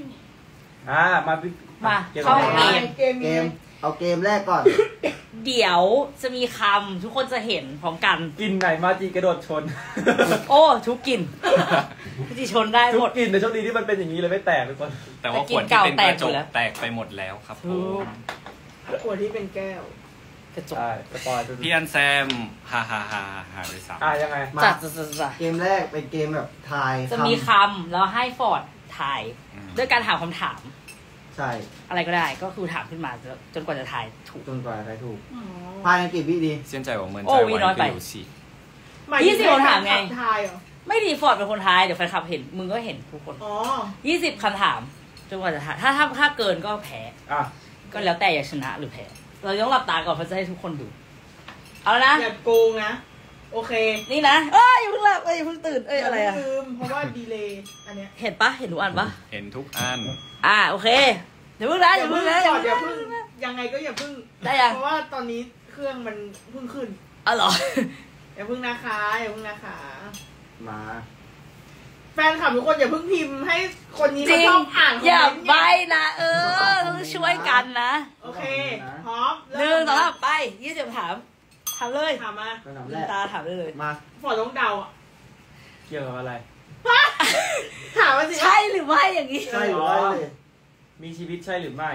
มาเข้าเกมเอาเกมแรกก่อนเดี๋ยวจะมีคำทุกคนจะเห็นพร้อมกันกินไหนมาจีกระโดดชนโอ้ทุกกินที่ชนได้หมดทุกกินแต่โชคดีที่มันเป็นอย่างนี้เลยไม่แตกทุกคนแต่ว่าขวดที่เป็นกระจกแตกไปหมดแล้วครับขวดที่เป็นแก้วกระจกสปอยพี่อันแซมฮ่าไปสามยังไงจัดเกมแรกเป็นเกมแบบทายจะมีคำแล้วให้ฟอร์ดทายด้วยการถามคำถามใช่อะไรก็ได้ก็คือถามขึ้นมาจนกว่าจะทายถูกจนกว่าจะทายถูกภายในกี่วิดี现在我们在玩一个游戏 20 คำถามไงไม่ดีฟอร์ดเป็นคนทายเดี๋ยวแฟนคลับเห็นมึงก็เห็นทุกคน20 คำถามจนกว่าจะทายถ้าเกินก็แพ้ก็แล้วแต่อยากชนะหรือแพ้เราต้องหลับตาก่อนเพราะจะให้ทุกคนดูเอาแล้วนะอย่าโกงนะโอเคนี่นะอย่าเพิ่งหลับอย่าเพิ่งตื่นอะไรอะลืมเพราะว่าดีเลย์อันเนี้ยเห็นปะเห็นทุกอันปะเห็นทุกอันโอเคอย่าเพิ่งนะอย่าเพิ่งยังไงก็อย่าเพิ่งได้ยังเพราะว่าตอนนี้เครื่องมันเพิ่งขึ้นเหรออย่าเพิ่งนะคะมาแฟนคลับทุกคนอย่าเพิ่งพิมพ์ให้คนนี้เขาชอบอ่านอย่าใบนะต้องช่วยกันนะโอเคพร้อม 1 2 3ไป20 ถามเลยถามมาตาถามเลยมาฝอต้องเดาเกี่ยวกับอะไรถามว่าสิใช่หรือไม่อย่างนี้ใช่หรือไม่มีชีวิตใช่หรือไม่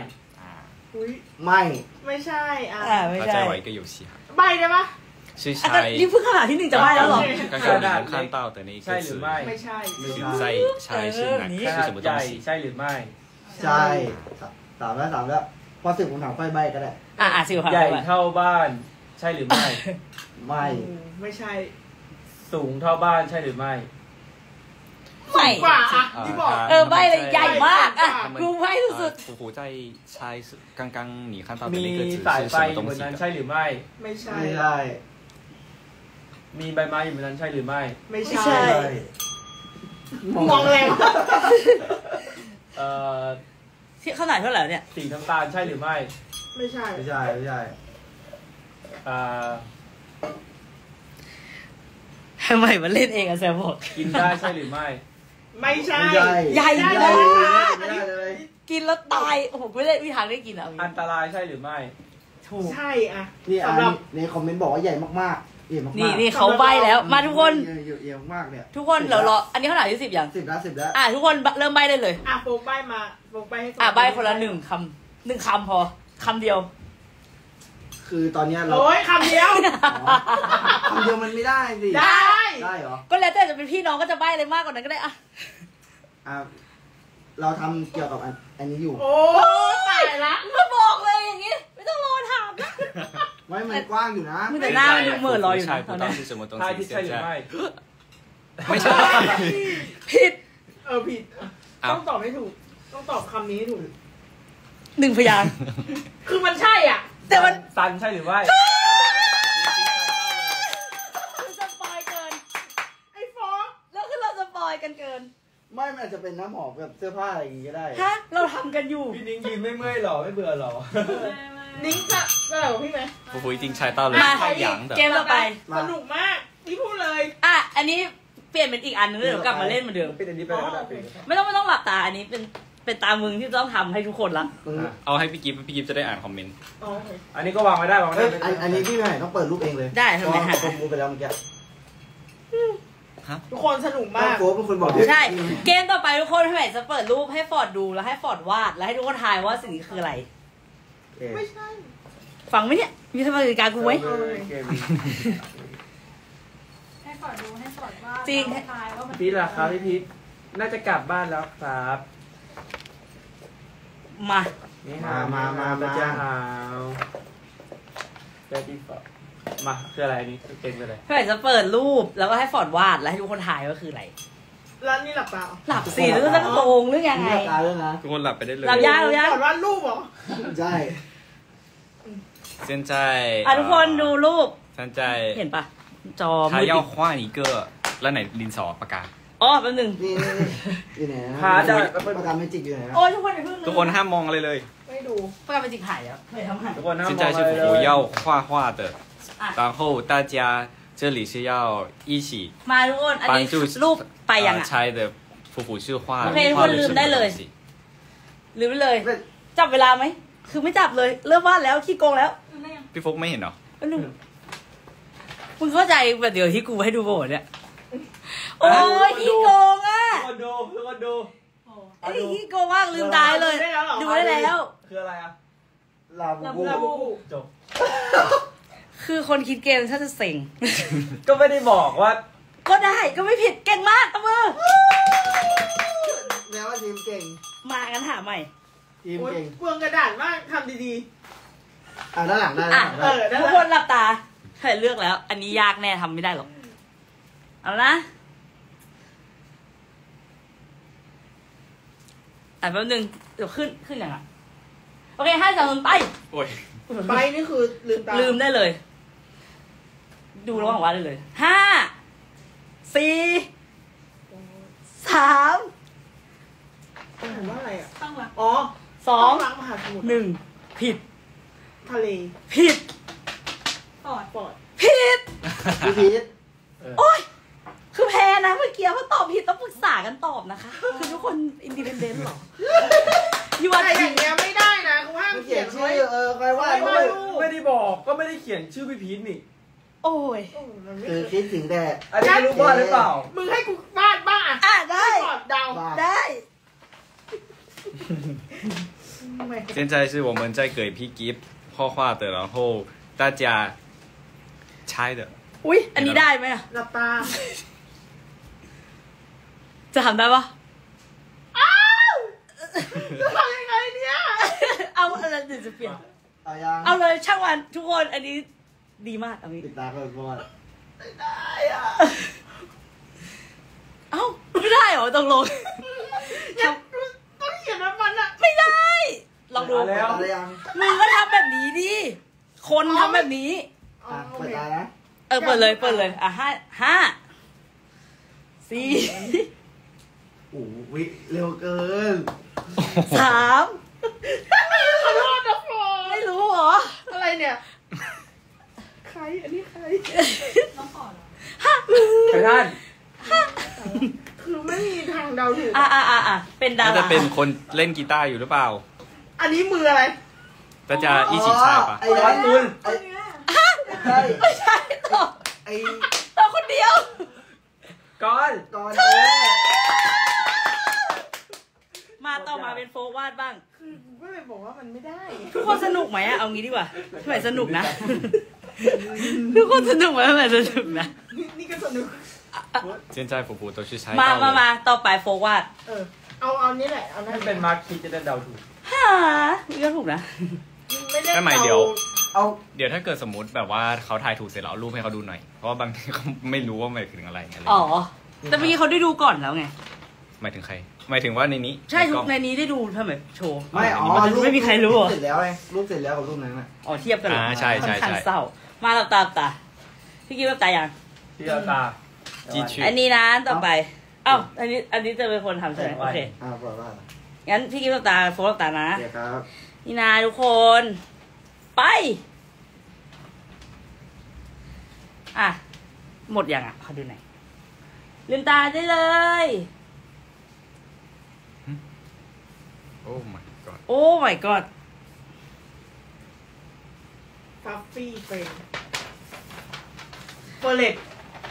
ไม่ใช่ไม่ใช่玩一个游戏ใบได้ปะ是猜นี่เพิ่งขนาดที่1จะใบแล้วหรอ刚刚你们看到的那个ใช่หรือไม่ไม่ใช่猜是哪是什么东西ใช่หรือไม่ใช่ถามแล้วพอ10 คำถามค่อยใบก็ได้ 10 คำถามใหญ่เท่าบ้านใช่หรือไม่ไม่ใช่สูงเท่าบ้านใช่หรือไม่ไม่กว่าที่บอกใบเลยใหญ่มากกูใบสุดๆ我在猜是刚刚你看到的那个纸是什么东西ใช่หรือไม่ไม่ใช่มีใบไม้อยู่บนนั้นใช่หรือไม่ไม่ใช่มองแรงที่ขนาดเท่าไหร่เนี่ยสีน้ำตาลใช่หรือไม่ไม่ใช่ทำไมมันเล่นเองอะแซมบอกกินได้ใช่หรือไม่ไม่ใช่ใหญ่มากกินแล้วตายโอ้โหไม่ได้วิธีได้กินอันตรายใช่หรือไม่ถูกใช่นี่ในคอมเมนต์บอกว่าใหญ่มากๆนี่เขาใบแล้วมาทุกคนใหญ่มากเนี่ยทุกคนเดี๋ยวรออันนี้เท่าไหร่ที่10 ยัง 10 แล้วทุกคนเริ่มใบได้เลยโฟกใบมาโฟกใบให้ใบคนละ1 คำ1 คำพอคำเดียวคือตอนนี้เราคำเดียวมันไม่ได้สิได้เหรอก็แล้วแต่จะเป็นพี่น้องก็จะใบ้เลยมากกว่านั้นก็ได้เราทำเกี่ยวกับอันนี้อยู่โอ้ตายละมาบอกเลยอย่างงี้ไม่ต้องรอถามนะไม่มันกว้างอยู่นะมันแต่หน้ามันดูเหม่อลอยอยู่นะตอนนี้ใช่ที่ใช่หรือไม่ไม่ใช่ผิดผิดต้องตอบให้ถูกต้องตอบคำนี้ให้ถูก 1 พยางค์คือมันใช่แต่มันซันใช่หรือไม่ซไม่มันอาจจะเป็นน้ำหอมกับเสื้อผ้าอะไรอย่างงี้ก็ได้ฮะเราทำกันอยู่พี่นิ้งยิ้มไม่เมื่อยหรอไม่เบื่อหรอนิ้งจะแบบพี่ไหมฟูฟู已经猜到了太阳的เกมต่อไปสนุกมากพี่พูดเลยอันนี้เปลี่ยนเป็นอีกอันนึงเดี๋ยวกลับมาเล่นเหมือนเดิมเป็นอันนี้ไปแล้วไม่ต้องหลับตาอันนี้เป็นตามึงที่ต้องทำให้ทุกคนละเอาให้พี่กิฟจะได้อ่านคอมเมนต์อันนี้ก็วางไว้ได้วางไว้ได้อันนี้พี่ไม่ต้องเปิดรูปเองเลยได้ทำไมฮะผมไปแล้วเมื่อกี้ทุกคนสนุกมากโค้ชเป็นคนบอกใช่เกมต่อไปทุกคนให้ไหนจะเปิดรูปให้ฟอร์ดดูแล้วให้ฟอร์ดวาดแล้วให้ทุกคนทายว่าสิ่งนี้คืออะไรไม่ใช่ฟังไหมเนี่ยมีสมาธิการกูไหมให้ฟอร์ดดูให้ฟอร์ดวาดจริงพี่ล่ะครับพี่พีทน่าจะกลับบ้านแล้วครับมาจะหาวเจ้าที่ฟอร์ดมาคืออะไรนี่เก่งเลยให้ไหนจะเปิดรูปแล้วก็ให้ฟอร์ดวาดแล้วให้ทุกคนทายว่าคืออะไรแล้วนี่หลับตาหลับสิหรือจะโกงหรือยังไงหลับตาด้วยนะทุกคนหลับไปได้เลยหลับยากฟอร์ดวาดรูปเหรอใช่现在ทุกคนดูรูป现在เห็นปะจอ他要画一个แล้วไหนดินสอปากกาแป๊บนึงนี่ไหนหาจะปากกาเมจิกอยู่ไหนโอ้ทุกคนอย่าเพิ่งทุกคนห้ามมองอะไรเลยไม่ดูปากกาเมจิกหายแล้วไม่ทำหายทุกคนห้ามมอง现在是不要画画的然后大家这里是要一起มาทุกคนอันนี้รูปไปยัง猜的ฟูฟูชื่อ画โอเคทุกคนลืมได้เลยลืมไปเลยจับเวลาไหมคือไม่จับเลยเริ่มวาดแล้วขี้โกงแล้วพี่ฟกไม่เห็นเหรอมึงเข้าใจแบบเดี๋ยวที่กูให้ดูโบสเนี่ยโอ้ยขี้โกงอ่ะทุกคนดูไอ้ขี้โกงมากลืมตายเลยดูได้แล้วคืออะไรอ่ะลาบูจบคือคนคิดเกมถ้าจะเซ็งก็ไม่ได้บอกว่าก็ได้ก็ไม่ผิดเก่งมากตบมือแม้ว่าทีมเก่งมากันถามใหม่ทีมเก่งเปลืองกระดาษมากทำดีๆด้านหลังได้ทุกคนหลับตาเคยเลือกแล้วอันนี้ยากแน่ทำไม่ได้หรอกเอานะแป๊บนึงเดี๋ยวขึ้นอย่างอ่ะโอเค5 2 1ไปโอ้ยไปนี่คือลืมได้เลยดูระหว่างวันได้เลย5 4 3 ว่าอะไรอ่ะตั้งหลัก 2 1ผิดทะเลผิดปอดผิดโอ้ยคือแพ้นะเมื่อกี้เพราะตอบผิดต้องปรึกษากันตอบนะคะคือทุกคนอินดิเพนเดนต์หรออยู่อะไรอย่างเงี้ยไม่ได้นะเขาห้ามเขียนชื่อใครว่าไม่ได้บอกก็ไม่ได้เขียนชื่อพี่พีทนี่โอ้ยคือคิดถึงแต่อันนี้รู้ว่าหรือเปล่ามึงให้กูวาดบ้างได้เดาได้现在是我们在给 P-Gift 画画的然后大家猜的อุ๊ยอันนี้ได้ไหมอ่ะหลับตาจะทำได้ปะจะทำยังไงเนี่ยเอาอะไรเดี๋ยวจะเปลี่ยนเอาเลยช่างวันทุกคนอันนี้ดีมากอันนี้ติดตาก่อนไม่ได้อ่ะเอ้าไม่ได้เหรอตกลงต้องเขียนมันอ่ะไม่ได้ลองดูมึงก็ทำแบบนี้ดิคนทำแบบนี้เปิดตานะเปิดเลย5 4 โอ้วิเร็วเกิน 3 ขอโทษนะฟอร์ไม่รู้เหรออะไรเนี่ยใครอันนี้ใครน้องฟอร์ดไปท่านคือไม่มีทางเดาถูกเป็นดาราจะเป็นคนเล่นกีตาร์อยู่หรือเปล่าอันนี้มืออะไรก็จะอีชิชาปะไอ้ร้อนตุนไม่ใช่หรอกเราคนเดียวก่อนมาต่อมาเป็นโฟกวาดบ้างคือไม่ไปบอกว่ามันไม่ได้ทุกคนสนุกไหมอะเอางี้ดีกว่าทำไมสนุกนะทุกคนสนุกไหมทำไมสนุกนะนี่ก็สนุก现在ฟูฟู都是ใช้มาต่อไปโฟกวาดเอานี่แหละเอาให้เป็นมาร์คคิดจะได้เดาถูกนี่ก็ถูกนะไม่ได้เดี๋ยวถ้าเกิดสมมติแบบว่าเขาถ่ายถูกเสร็จแล้วเอารูปให้เขาดูหน่อยเพราะว่าบางทีเขาไม่รู้ว่าหมายถึงอะไรอ๋อแต่เมื่อกี้เขาได้ดูก่อนแล้วไงหมายถึงใครหมายถึงว่าในนี้ใช่ทุกในนี้ได้ดูทำไมโชว์ไม่ไม่มีใครรู้เสร็จแล้วไงรูปเสร็จแล้วกับรูปนั้นอ่ะเทียบกันเหรอใช่เศร้ามาตาพี่กิ๊บตายังพี่ตาอันนี้นะต่อไปอ้าวอันนี้จะเป็นคนทำใช่ไหมโอเคบอกว่างั้นพี่กิ๊ฟตาโฟล์ตานะเดี๋ยวครับนี่นาทุกคนไปอ่ะหมดยังอ่ะขอดูหน่อยลืมตาได้เลยโอ้ my god โอ้ my god ฟัฟฟี่เฟรนเฟเลต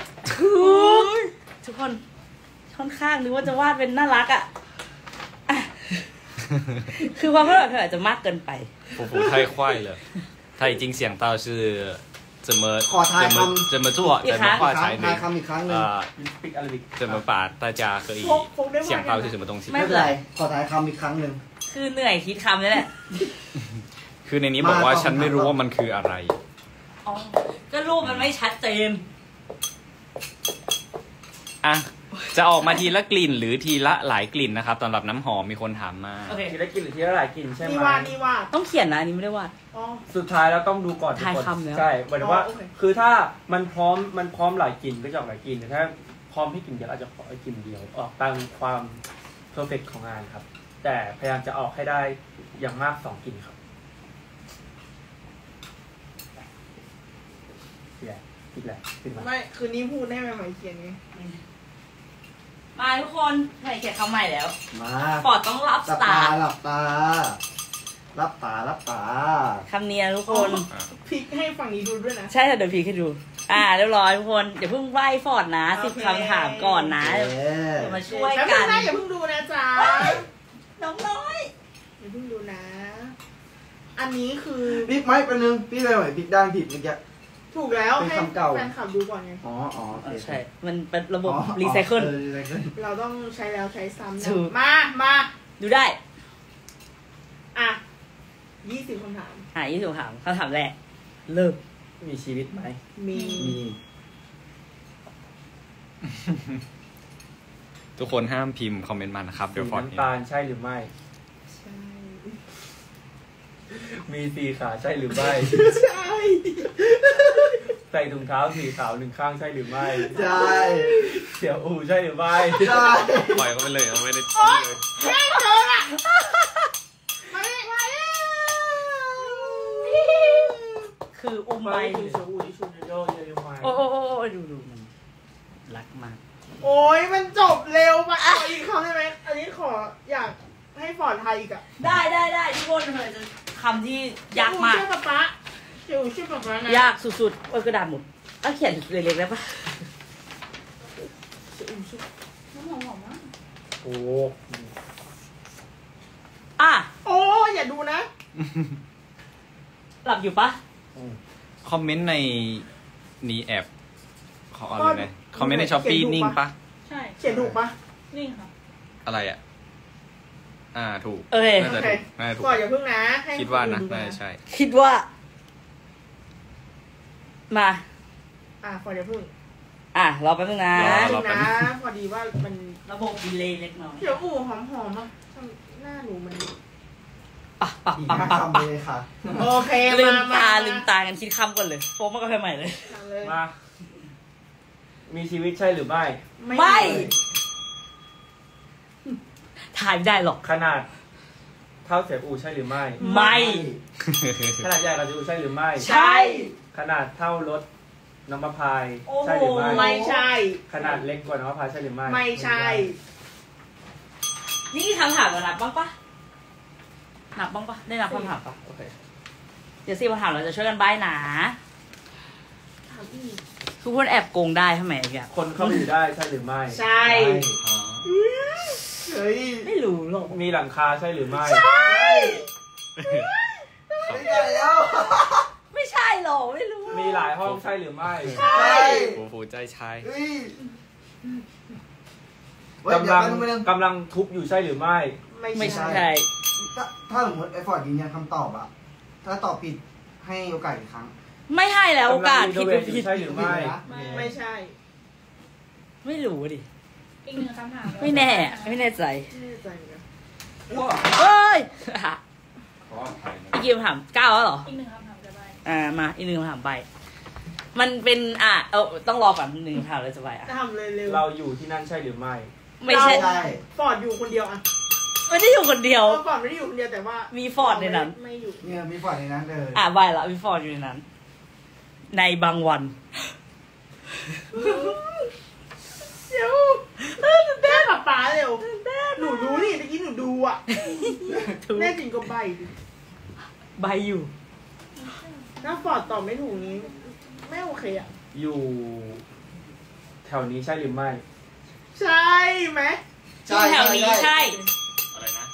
ทุกคนค่อนข้างนึกว่าจะวาดเป็นน่ารักอ่ะคือความว่าเธออาจจะมากเกินไปผม太快了他已经想到是怎么怎么做怎么画才能怎么把大家可以想到是什么东西ไม่เป็นไรขอถ่ายคำอีกครั้งหนึ่งคือเหนื่อยคิดคำนี่แหละคือในนี้บอกว่าฉันไม่รู้ว่ามันคืออะไรก็รูปมันไม่ชัดเจนอ่ะจะออกมาทีละกลิ่นหรือทีละหลายกลิ่นนะครับสำหรับน้ำหอมมีคนถามมาทีละกลิ่นหรือทีละหลายกลิ่นใช่ไหมนี่ว่าต้องเขียนนะอันนี้ไม่ได้วาดสุดท้ายแล้วต้องดูก่อนทายคำแล้วใช่หมายถึงว่าคือถ้ามันพร้อมหลายกลิ่นก็จะออกหลายกลิ่นแต่ถ้าพร้อมให้กลิ่นเดียวอาจจะขอกลิ่นเดียวออกตามความเพอร์เฟกต์ของงานครับแต่พยายามจะออกให้ได้อย่างมาก2กลิ่นครับคิดแหละไม่คือนี่พูดให้ใหม่เขียนไงมาทุกคนใหม่เขียนคำใหม่แล้วมาปอดต้องรับตาหลับตาคำเนียทุกคนพลิกให้ฝั่งนี้ดูด้วยนะใช่เดี๋ยวพลิกให้ดูเรียบร้อยทุกคนอย่าเพิ่งไล่ฟอร์ดนะ10 คำถามก่อนนะมาช่วยกันอย่าเพิ่งดูนะจ๊ะน้องน้อยอย่าเพิ่งดูนะอันนี้คือพลิกไม่เป็นนึงพี่เลยพลิกด้านผิดเมื่อกี้ถูกแล้วให้แฟนคลับดูก่อนไงใช่มันเป็นระบบรีไซเคิลเราต้องใช้แล้วใช้ซ้ำมาดูได้ 20 คำถาม 20 คำถามคำถามแรกเริ่มมีชีวิตไหมมีทุกคนห้ามพิมพ์คอมเมนต์มานะครับเดี๋ยวฟอนต์น้ำตาลใช่หรือไม่ใช่มี4 ขาใช่หรือไม่ใช่ใส่ถุงเท้าสีขาว1 ข้างใช่หรือไม่ใช่เสี่ยวอู่ใช่หรือไม่ใช่ปล่อยเขาไปเลยเอาไม่ได้เลยแค่เจอละคืออุ้มไปโอ้ดูมันรักมากโอ้ยมันจบเร็วมาอีกคำได้ไหมอันนี้ขออยากให้ฟอร์ดไทยอีกอะได้ทุกคนเลยจะคำที่ยากมากชื่อป๊าชื่อป๊านะยากสุดๆกระดาษหมดเขียนเล็กๆได้ปะน้ำหอมมากโอ้อย่าดูนะหลับอยู่ปะคอมเมนต์ในนี้แอบขออะไรนะคอมเมนต์ในช้อปปี้นิ่งปะใช่เขียนถูกปะนิ่งค่ะอะไรอ่ะถูกน่าจะถูกก่อนอย่าเพิ่งนะคิดว่านะน่าใช่คิดว่ามาก่อนอย่าเพิ่งรอแป๊บนึงนะพอดีว่ามันระบบดีเลย์เล็กน้อยเดี๋ยวหอมอ่ะหน้าหนูมันปักเลยค่ะโอเคลืมตากันคิดคำก่อนเลยโฟมมาก็ไปใหม่เลยมามีชีวิตใช่หรือไม่ไม่ถ่ายไม่ได้หรอกขนาดเท่าเสียอูใช่หรือไม่ไม่ขนาดใหญ่กว่าเสียอูใช่หรือไม่ใช่ขนาดเท่ารถน้องมะพร้าวใช่หรือไม่ไม่ใช่ขนาดเล็กกว่าน้องมะพร้าวใช่หรือไม่ไม่ใช่นี่คำถามระดับบ้างปะนับบ้างปะได้นับคำถามปะโอเคเดี๋ยว10 คำถามเราจะช่วยกันใบ้หนาทุกคนแอบโกงได้ทำไมเนี่ยคนเข้าไปอยู่ได้ใช่หรือไม่ใช่ไม่รู้หรอกมีหลังคาใช่หรือไม่ใช่ไม่ใช่หรอกไม่รู้มีหลายห้องใช่หรือไม่ใช่ฟูใจใช่กำลังทุบอยู่ใช่หรือไม่ไม่ใช่ถ้าสมมติไอ้ฟอร์ดยืนยันคำตอบอะถ้าตอบผิดให้โอกาสอีกครั้งไม่ให้แล้วโอกาสผิดใช่หรือไม่ไม่ใช่ไม่รู้ดิอีก1 คำถามไม่แน่ใจเฮ้ยอีกกี่คำถาม9แล้วเหรออีก1 คำถามจะใบมาอีก1 คำถามใบมันเป็นต้องรอก่อน1 คำถามเลยจะใบทำเลยเร็วเราอยู่ที่นั่นใช่หรือไม่ไม่ใช่ฟอร์ดอยู่คนเดียวอะไม่ได้อยู่คนเดียวฟอร์ดไม่ได้อยู่คนเดียวแต่ว่ามีฟอร์ดในนั้นไม่อยู่เนี่ยมีฟอร์ดในนั้นเลยใบละมีฟอร์ดอยู่ในนั้นในบางวันเดี๋ยวแม่ป๋าเร็วหนูรู้นี่เมื่อกี้หนูดูอ่ะแน่จริงก็ใบอยู่ถ้าฟอร์ดตอบไม่ถูกนี้ไม่โอเคอ่ะอยู่แถวนี้ใช่หรือไม่ใช่ไหมใช่แถวนี้ใช่อะไรนะ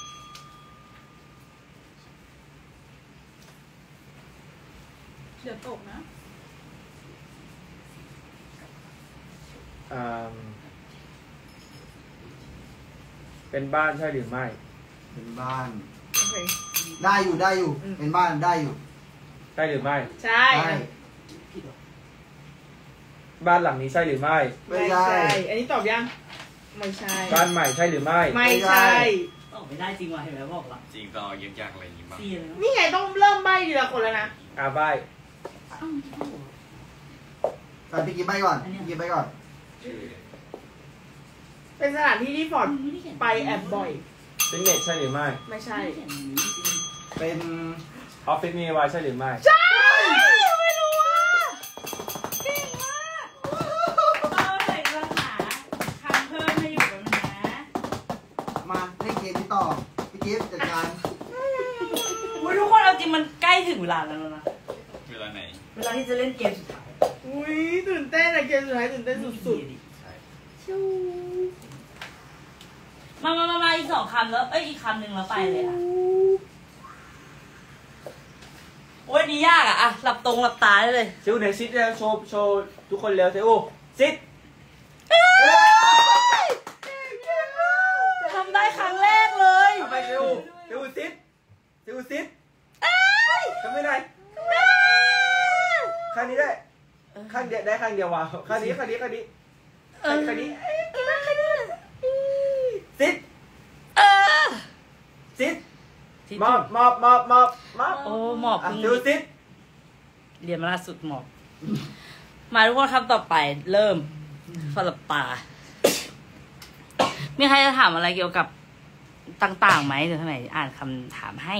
เดี๋ยวตกนะเป็นบ้านใช่หรือไม่เป็นบ้านโอเคได้อยู่เป็นบ้านได้อยู่ใช่หรือไม่ใช่บ้านหลังนี้ใช่หรือไม่ไม่ใช่อันนี้ตอบยังไม่ใช่บ้านใหม่ใช่หรือไม่ไม่ใช่ตอบไม่ได้จริงว่ะเห็นไหมบอกละจริงต่อยากๆอะไรอย่างงี้บ้างนี่ไงต้องเริ่มใบ้ทีละคนแล้วนะใบ้พี่กิ๊บใบ้ก่อนกิ๊บใบ้ก่อนเป็นสถานที่ที่ฟอร์ดไปแอบบ่อยเป็นเน็ตใช่หรือไม่ไม่ใช่เป็นออฟฟิศมีไวใช่หรือไม่ใช่ไม่รู้อ่ะเก่งมากใส่กระถาคำเพิ่มมาอยู่ตรงนี้มาเล่นเกมที่ต่อพี่กิ๊บจัดการทุกคนเอาจริงมันใกล้ถึงเวลาแล้วนะเวลาไหนเวลาที่จะเล่นเกมสุดท้ายอุ้ยตื่นเต้นอะเกมสุดท้ายตื่นเต้นสุดๆมาอีก2 คำแล้วอีกคำหนึ่งแล้วไปเลยอ่ะโอ้ยนี่ยากอ่ะหลับตาได้เลยเซลล์ไหนซิดแล้วโชว์ทุกคนแล้วเซลล์ซิดทำได้ครั้งแรกเลยทำไมเซลล์ซิดทำไม่ได้ข้างนี้ได้ข้างเดียวได้ข้างเดียวว่ะข้างนี้ซิดมอบโอ้หมอบดูซิดเรียนมาล่าสุดหมอบมาทุกคนคำต่อไปเริ่มฟังหลับตามีใครจะถามอะไรเกี่ยวกับต่างๆไหมเดี๋ยวท่านไหนอ่านคำถามให้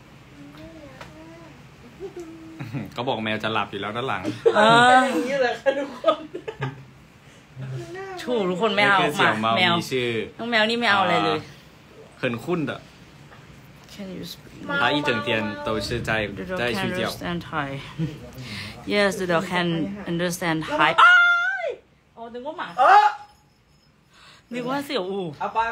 ก็บอกแมวจะหลับอยู่แล้วด้านหลังอย่างนี้เลยค่ะทุกคนถูกทุกคนไม่เอาแมวน้องแมวนี่ไม่เอาอะไรเลย很困的他一整天都是在睡觉 Yes the dog can understand Thai อ๋อนึกว่าหมานึกว่าเสี่ยวอูเอาไป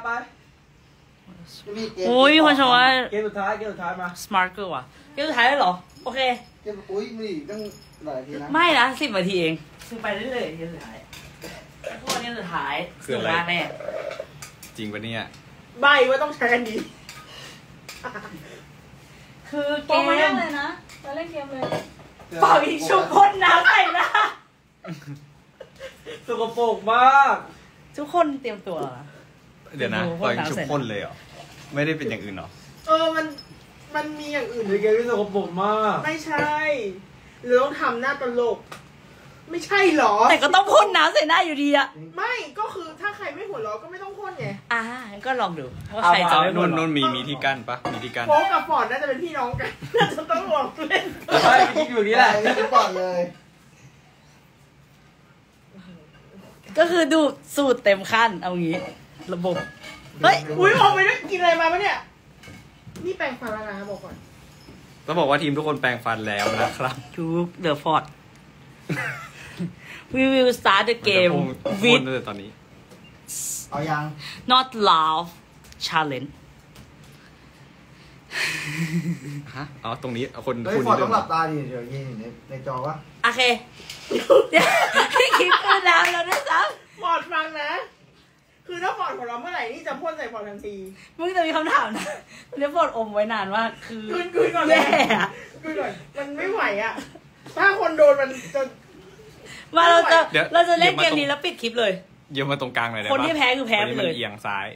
โอ้ยมีคนชมว่าเกมสุดท้ายมา smart girl ว่ะเกมสุดท้ายเลยเหรอโอเคเกมอุ้ยมีตั้งหลายทีนะไม่นะ10 นาทีเองคือไปเรื่อยๆเกมสุดท้ายพวกนี้สุดท้ายคืออะไรแน่จริงปะเนี่ยใบว่าต้องใช้อันนี้คือเกมเลยนะเราเล่นเกมเลยเป่าอีกชุบพ่นน้ำใส่นะสกปรกมากทุกคนเตรียมตัวเดี๋ยวนะเป่าอีกชุบพ่นเลยเหรอไม่ได้เป็นอย่างอื่นหรอมันมีอย่างอื่นในเกมที่สกปรกมากไม่ใช่หรือต้องทำหน้าตลกไม่ใช่หรอแต่ก็ต้องพ่นน้ำใส่หน้าอยู่ดีอะไม่ก็คือถ้าใครไม่หัวเราะก็ไม่ต้องพ่นไงก็ลองดูว่าใครจะไม่นุ่นมีที่กั้นปะมีที่กั้นโฟกับฟอร์ดน่าจะเป็นพี่น้องกันน่าจะต้องลองเล่นใช่คิดอยู่นี่แหละพี่ฟอร์ดเลยก็คือดูสูตรเต็มขั้นเอางี้ระบบเฮ้ยอุ้ยออกไปด้วยกินอะไรมาปะเนี่ยนี่แปรงฟันแล้วนะบอกก่อนต้องบอกว่าทีมทุกคนแปรงฟันแล้วนะครับทูเดอะฟอร์ดWe will start the game with ตอนนี้เอายัง not love challenge อ๋อตรงนี้คนคุณต้องหลับตาดิเดี๋ยวยิงในจอวะโอเคพี่คิดคือน้ำแล้วด้วยซ้ำฟอร์ดฟังนะคือถ้าฟอร์ดของเราเมื่อไหร่นี่จะพ่นใส่ฟอร์ดทันทีมึงจะมีคำถามนะเรียกฟอร์ดอมไว้นานว่าคือคืนก่อนแย่ก่อนมันไม่ไหวอ่ะถ้าคนโดนมันจะมาเราจะเล่นเกมนี้แล้วปิดคลิปเลยเยี่ยมมาตรงกลางเลยคนที่แพ้คือแพ้ไปเลยเอียงซ้าย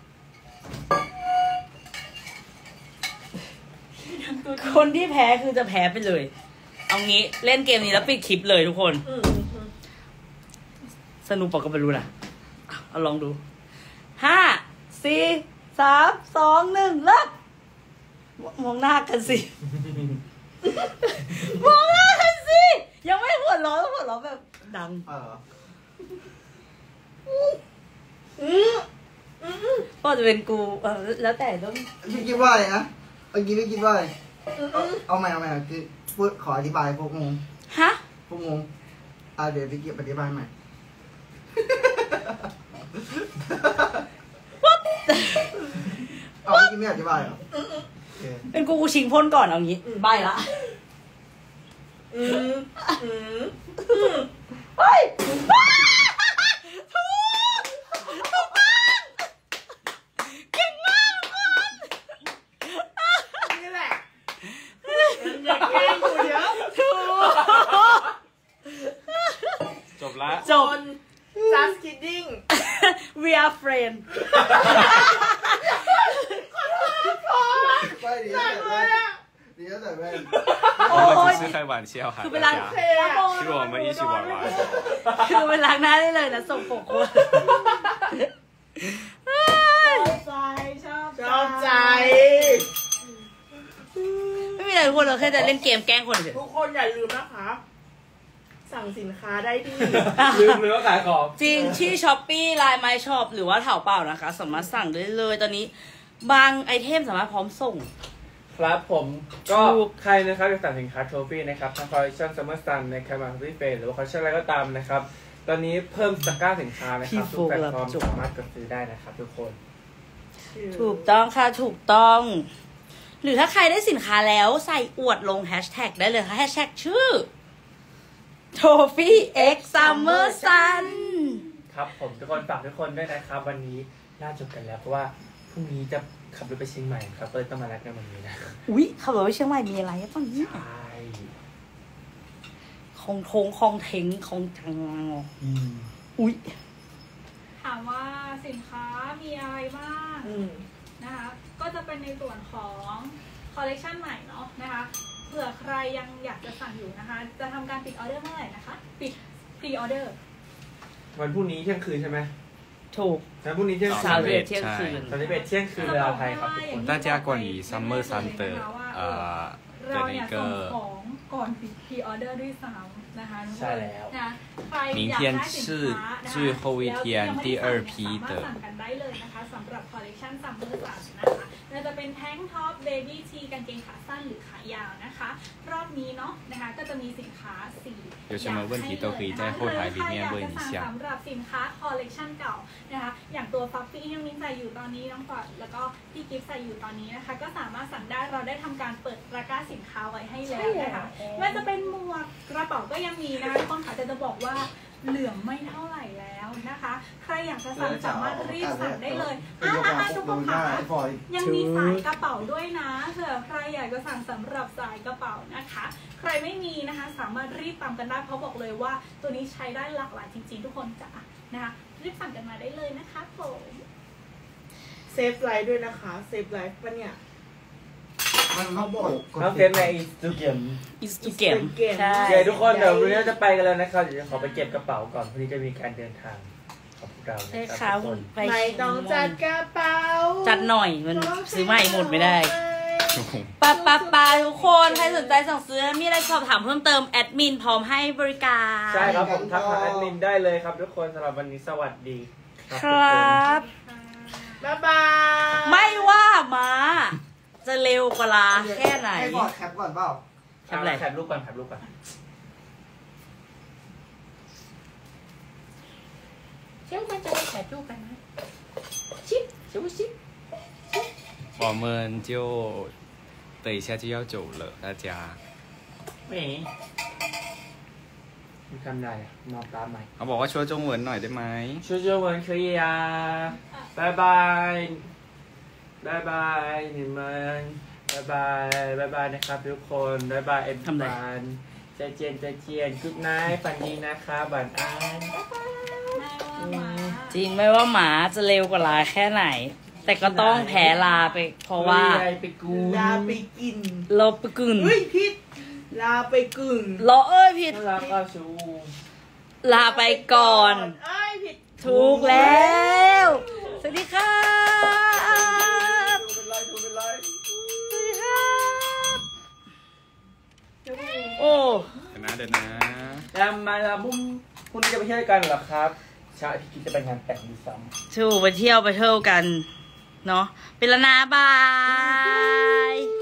คนที่แพ้คือจะแพ้ไปเลยเอางี้เล่นเกมนี้แล้วปิดคลิปเลยทุกคนสนุกปะก็ไม่รู้นะเอาลองดู 5 4 3 2 1เลิกมองหน้ากันสิ มองหน้ากันสิยังไม่หัวเราะแบบดังก็จะเป็นกูแล้วแต่ต้องคิดว่าอะไรนะเมื่อกี้ไม่คิดว่าอะไรเอาใหม่คือพูดขออธิบายพวกงงฮะพวกงงเดี๋ยวพี่เก็บอธิบายใหม่เอาเมื่อกี้ไม่อธิบายหรอเป็นกูชิงพ่นก่อนเอางี้ใบละเฮ้ยเก่งมากนี่แหละอย่าแกล้งกูเดี๋ยวจบละ just kidding we are friends ไม่ดีแต่แม่我们只是开玩笑哈，大家，是我们一起玩玩。 คือไปล้างหน้าได้เลยนะส่งปกคนชอบใจไม่มีอะไรทุกคนเราแค่จะเล่นเกมแกล้งคนเฉยทุกคนอย่าลืมนะคะสั่งสินค้าได้ที่ลืมเลยว่าขายของจริงที่ Shopee Line My Shop หรือว่าถาวเปล่านะคะสามารถสั่งได้เลยตอนนี้บางไอเทมสามารถพร้อมส่งครับผมก็ใครนะครับจะสั่งสินค้าโทฟี่นะครับทางคอลเลคชั่นซัมเมอร์ซันในแคมป์ฟิเฟนหรือว่าคอลเลคชั่นอะไรก็ตามนะครับตอนนี้เพิ่มตะกร้าสินค้านะครับทุกแพลตฟอร์มสามารถกดซื้อได้นะครับทุกคนถูกต้องค่ะถูกต้องหรือถ้าใครได้สินค้าแล้วใส่อวดลงแฮชแท็กได้เลยค่ะแฮชแท็กชื่อ Trophy X Summer Sun ครับผมทุกคนฝากทุกคนด้วยนะครับวันนี้น่าจบกันแล้วเพราะว่าพรุ่งนี้จะขับรถไปเชียงใหม่ครับเปิดต้องมารับกันวันนี้นะอุ๊ยขับรถไปเชียงใหม่มีอะไรตอนนี้ใช่คงเทงคงจังอุ๊ยถามว่าสินค้ามีอะไรบ้างนะคะก็จะเป็นในส่วนของคอลเลคชันใหม่เนาะนะคะเผื่อใครยังอยากจะสั่งอยู่นะคะจะทำการปิดออเดอร์เมื่อไหร่นะคะปิดพรีออเดอร์วันพรุ่งนี้เที่ยงคืนใช่ไหมถูกวันพรุ่งนี้เที่ยงคืนเที่ยงคืนเที่ยงคืนเวลาไทยครับทุกคน大家关于 Summer Sun 的เราเนี่ยส่งของก่อนปิดพรีออเดอร์ด้วยซ้ำนะคะใช่แล้วนะใครอยากได้สินค้านะคะ最后一天第二批的สั่งกันได้เลยนะคะสำหรับคอลเลคชันซัมเมอร์ซันนะคะเราจะเป็นแท้งท็อปเบบี้ทีกางเกงขาสั้นหรือขายาวนะคะรอบนี้เนาะนะคะก็จะมีสินค้า4 有什么问题都可以在后台里面问一下สำหรับสินค้าคอลเลคชันเก่านะคะอย่างตัวฟัฟฟี่ที่มิ้นใส่อยู่ตอนนี้น้องฟอร์ดแล้วก็พี่กิฟใส่อยู่ตอนนี้นะคะก็สามารถสั่งได้เราได้ทำการเปิดตะกร้าสินค้าไว้ให้แล้วนะคะไม่จะเป็นหมวกกระเป๋าก็ยังมีนะคะทุกคนค่ะจะบอกว่าเหลืองไม่เท่าไหร่แล้วนะคะใครอยากจะสั่งสามารถรีบสั่งได้เลยทุกคนค่ะยังมีสายกระเป๋าด้วยนะเผื่อใครอยากจะสั่งสำหรับสายกระเป๋านะคะใครไม่มีนะคะสามารถรีบตามกันได้เพราะบอกเลยว่าตัวนี้ใช้ได้หลากหลายจริงๆทุกคนจ้ะนะคะรีบสั่งกันมาได้เลยนะคะผมเซฟไลฟ์ด้วยนะคะเซฟไลฟ์ปะเนี่ยเขาบอกเขาเซฟในอินสตาแกรมใช่ทุกคนเดี๋ยววันนี้จะไปกันแล้วนะครับเดี๋ยวขอไปเก็บกระเป๋าก่อนพรุ่งนี้จะมีการเดินทางของเรานะครับทุกคนไม่ต้องจัดกระเป๋าจัดหน่อยมันซื้อใหม่หมดไม่ได้ปะทุกคนใครสนใจสั่งซื้อมีอะไรสอบถามเพิ่มเติมแอดมินพร้อมให้บริการใช่ครับผมทักหาแอดมินได้เลยครับทุกคนสำหรับวันนี้สวัสดีครับบ๊ายบายไม่ว่ามาจะเร็วกว่าลาแค่ไหนให้บอดแคปก่อนเปล่าแคปอะไรแคปรูปก่อนเชื่อมันจะได้แคปรูปกันไหมชิป我们就等一下就要走了大家ไม่ทำได้นอนตามไหมเขาบอกว่าช่วยจงเหวินหน่อยได้ไหมช่วยจงเหวิน可以啊拜拜บ๊ายบายนิมมันบ๊ายบายนะครับทุกคนบ๊ายบายเอ็มบานใจเจียนกุ๊ดไนท์ฝันดีนะคะบันอันจริงไม่ว่าหมาจะเร็วกว่าลาแค่ไหนแต่ก็ต้องแพ้ลาไปเพราะว่าลาไปกินลาไปกึ่งเฮ้ยผิดลาไปกึ่งลาผิดลาก็ชูลาไปก่อนผิดถูกแล้วสวัสดีครับสวัสดีครับโอ้เดี๋ยวนะแล้วมาแล้วพรุ่งนี้จะไปเที่ยวกันเหรอครับใช่พี่คิดจะไปงานแต่งดีซ้ำไปเที่ยวกันเนาะเป็นแล้วนะบาย